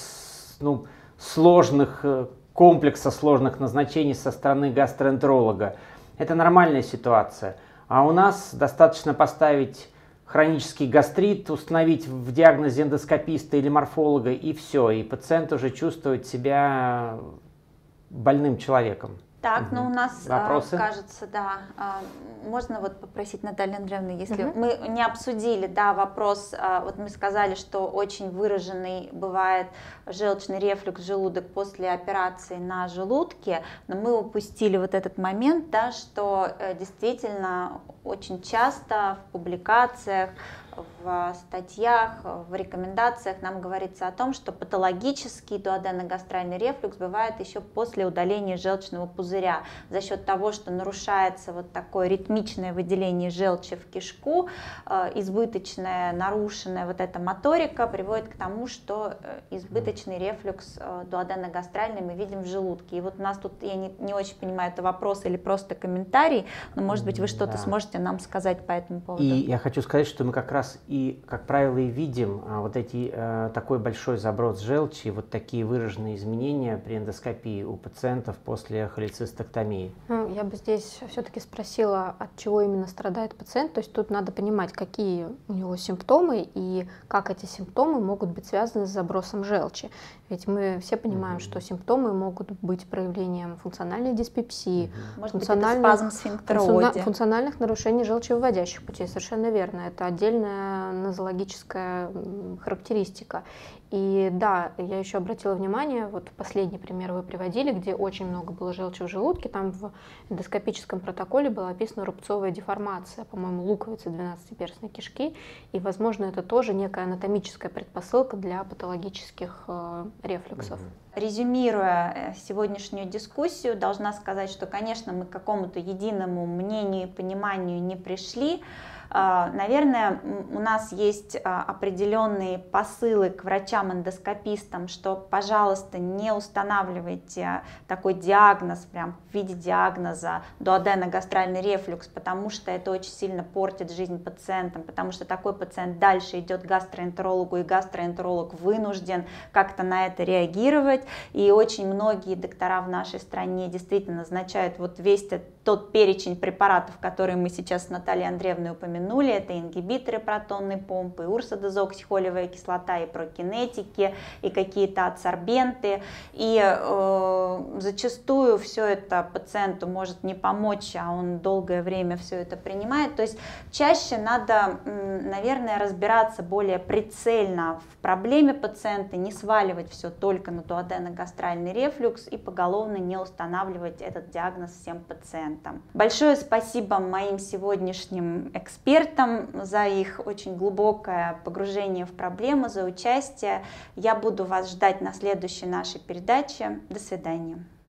ну, сложных, комплекса сложных назначений со стороны гастроэнтеролога. Это нормальная ситуация. А у нас достаточно поставить хронический гастрит, установить в диагнозе эндоскописта или морфолога, и все, и пациент уже чувствует себя больным человеком. Так, угу. ну у нас, Вопросы? кажется, да, можно вот попросить Наталью Андреевну, если угу. мы не обсудили, да, вопрос, вот мы сказали, что очень выраженный бывает желчный рефлюкс, желудок после операции на желудке, но мы упустили вот этот момент, да, что действительно очень часто в публикациях, в статьях, в рекомендациях нам говорится о том, что патологический дуоденогастральный рефлюкс бывает еще после удаления желчного пузыря. За счет того, что нарушается вот такое ритмичное выделение желчи в кишку, избыточная, нарушенная вот эта моторика приводит к тому, что избыточный рефлюкс дуоденогастральный мы видим в желудке. И вот у нас тут, я не, не очень понимаю, это вопрос или просто комментарий, но может быть вы что-то да. сможете нам сказать по этому поводу. И я хочу сказать, что мы как раз и, как правило, и видим а, вот эти, а, такой большой заброс желчи, вот такие выраженные изменения при эндоскопии у пациентов после холецистэктомии. Ну, я бы здесь все-таки спросила, от чего именно страдает пациент. То есть тут надо понимать, какие у него симптомы и как эти симптомы могут быть связаны с забросом желчи. Ведь мы все понимаем, mm-hmm. что симптомы могут быть проявлением функциональной диспепсии, mm-hmm. функциональных, спазм сфинктера оди. функциональных нарушений нарушение желчевыводящих путей, совершенно верно. Это отдельная нозологическая характеристика. И да, я еще обратила внимание, вот последний пример вы приводили, где очень много было желчи в желудке, там в эндоскопическом протоколе была описана рубцовая деформация, по-моему, луковицы двенадцатиперстной кишки, и, возможно, это тоже некая анатомическая предпосылка для патологических э, рефлюксов. Резюмируя сегодняшнюю дискуссию, должна сказать, что, конечно, мы к какому-то единому мнению и пониманию не пришли. Наверное, у нас есть определенные посылы к врачам-эндоскопистам, что, пожалуйста, не устанавливайте такой диагноз, прям в виде диагноза дуоденогастральный рефлюкс, потому что это очень сильно портит жизнь пациентам, потому что такой пациент дальше идет к гастроэнтерологу, и гастроэнтеролог вынужден как-то на это реагировать. И очень многие доктора в нашей стране действительно назначают вот весь тот перечень препаратов, которые мы сейчас с Натальей Андреевной упомянули. Это ингибиторы протонной помпы, и урсодезоксихолевая кислота, и прокинетики, и какие-то адсорбенты. И э, зачастую все это пациенту может не помочь, а он долгое время все это принимает. То есть чаще надо, наверное, разбираться более прицельно в проблеме пациента, не сваливать все только на дуоденогастральный рефлюкс и поголовно не устанавливать этот диагноз всем пациентам. Большое спасибо моим сегодняшним экспертам за их очень глубокое погружение в проблему, за участие. Я буду вас ждать на следующей нашей передаче. До свидания.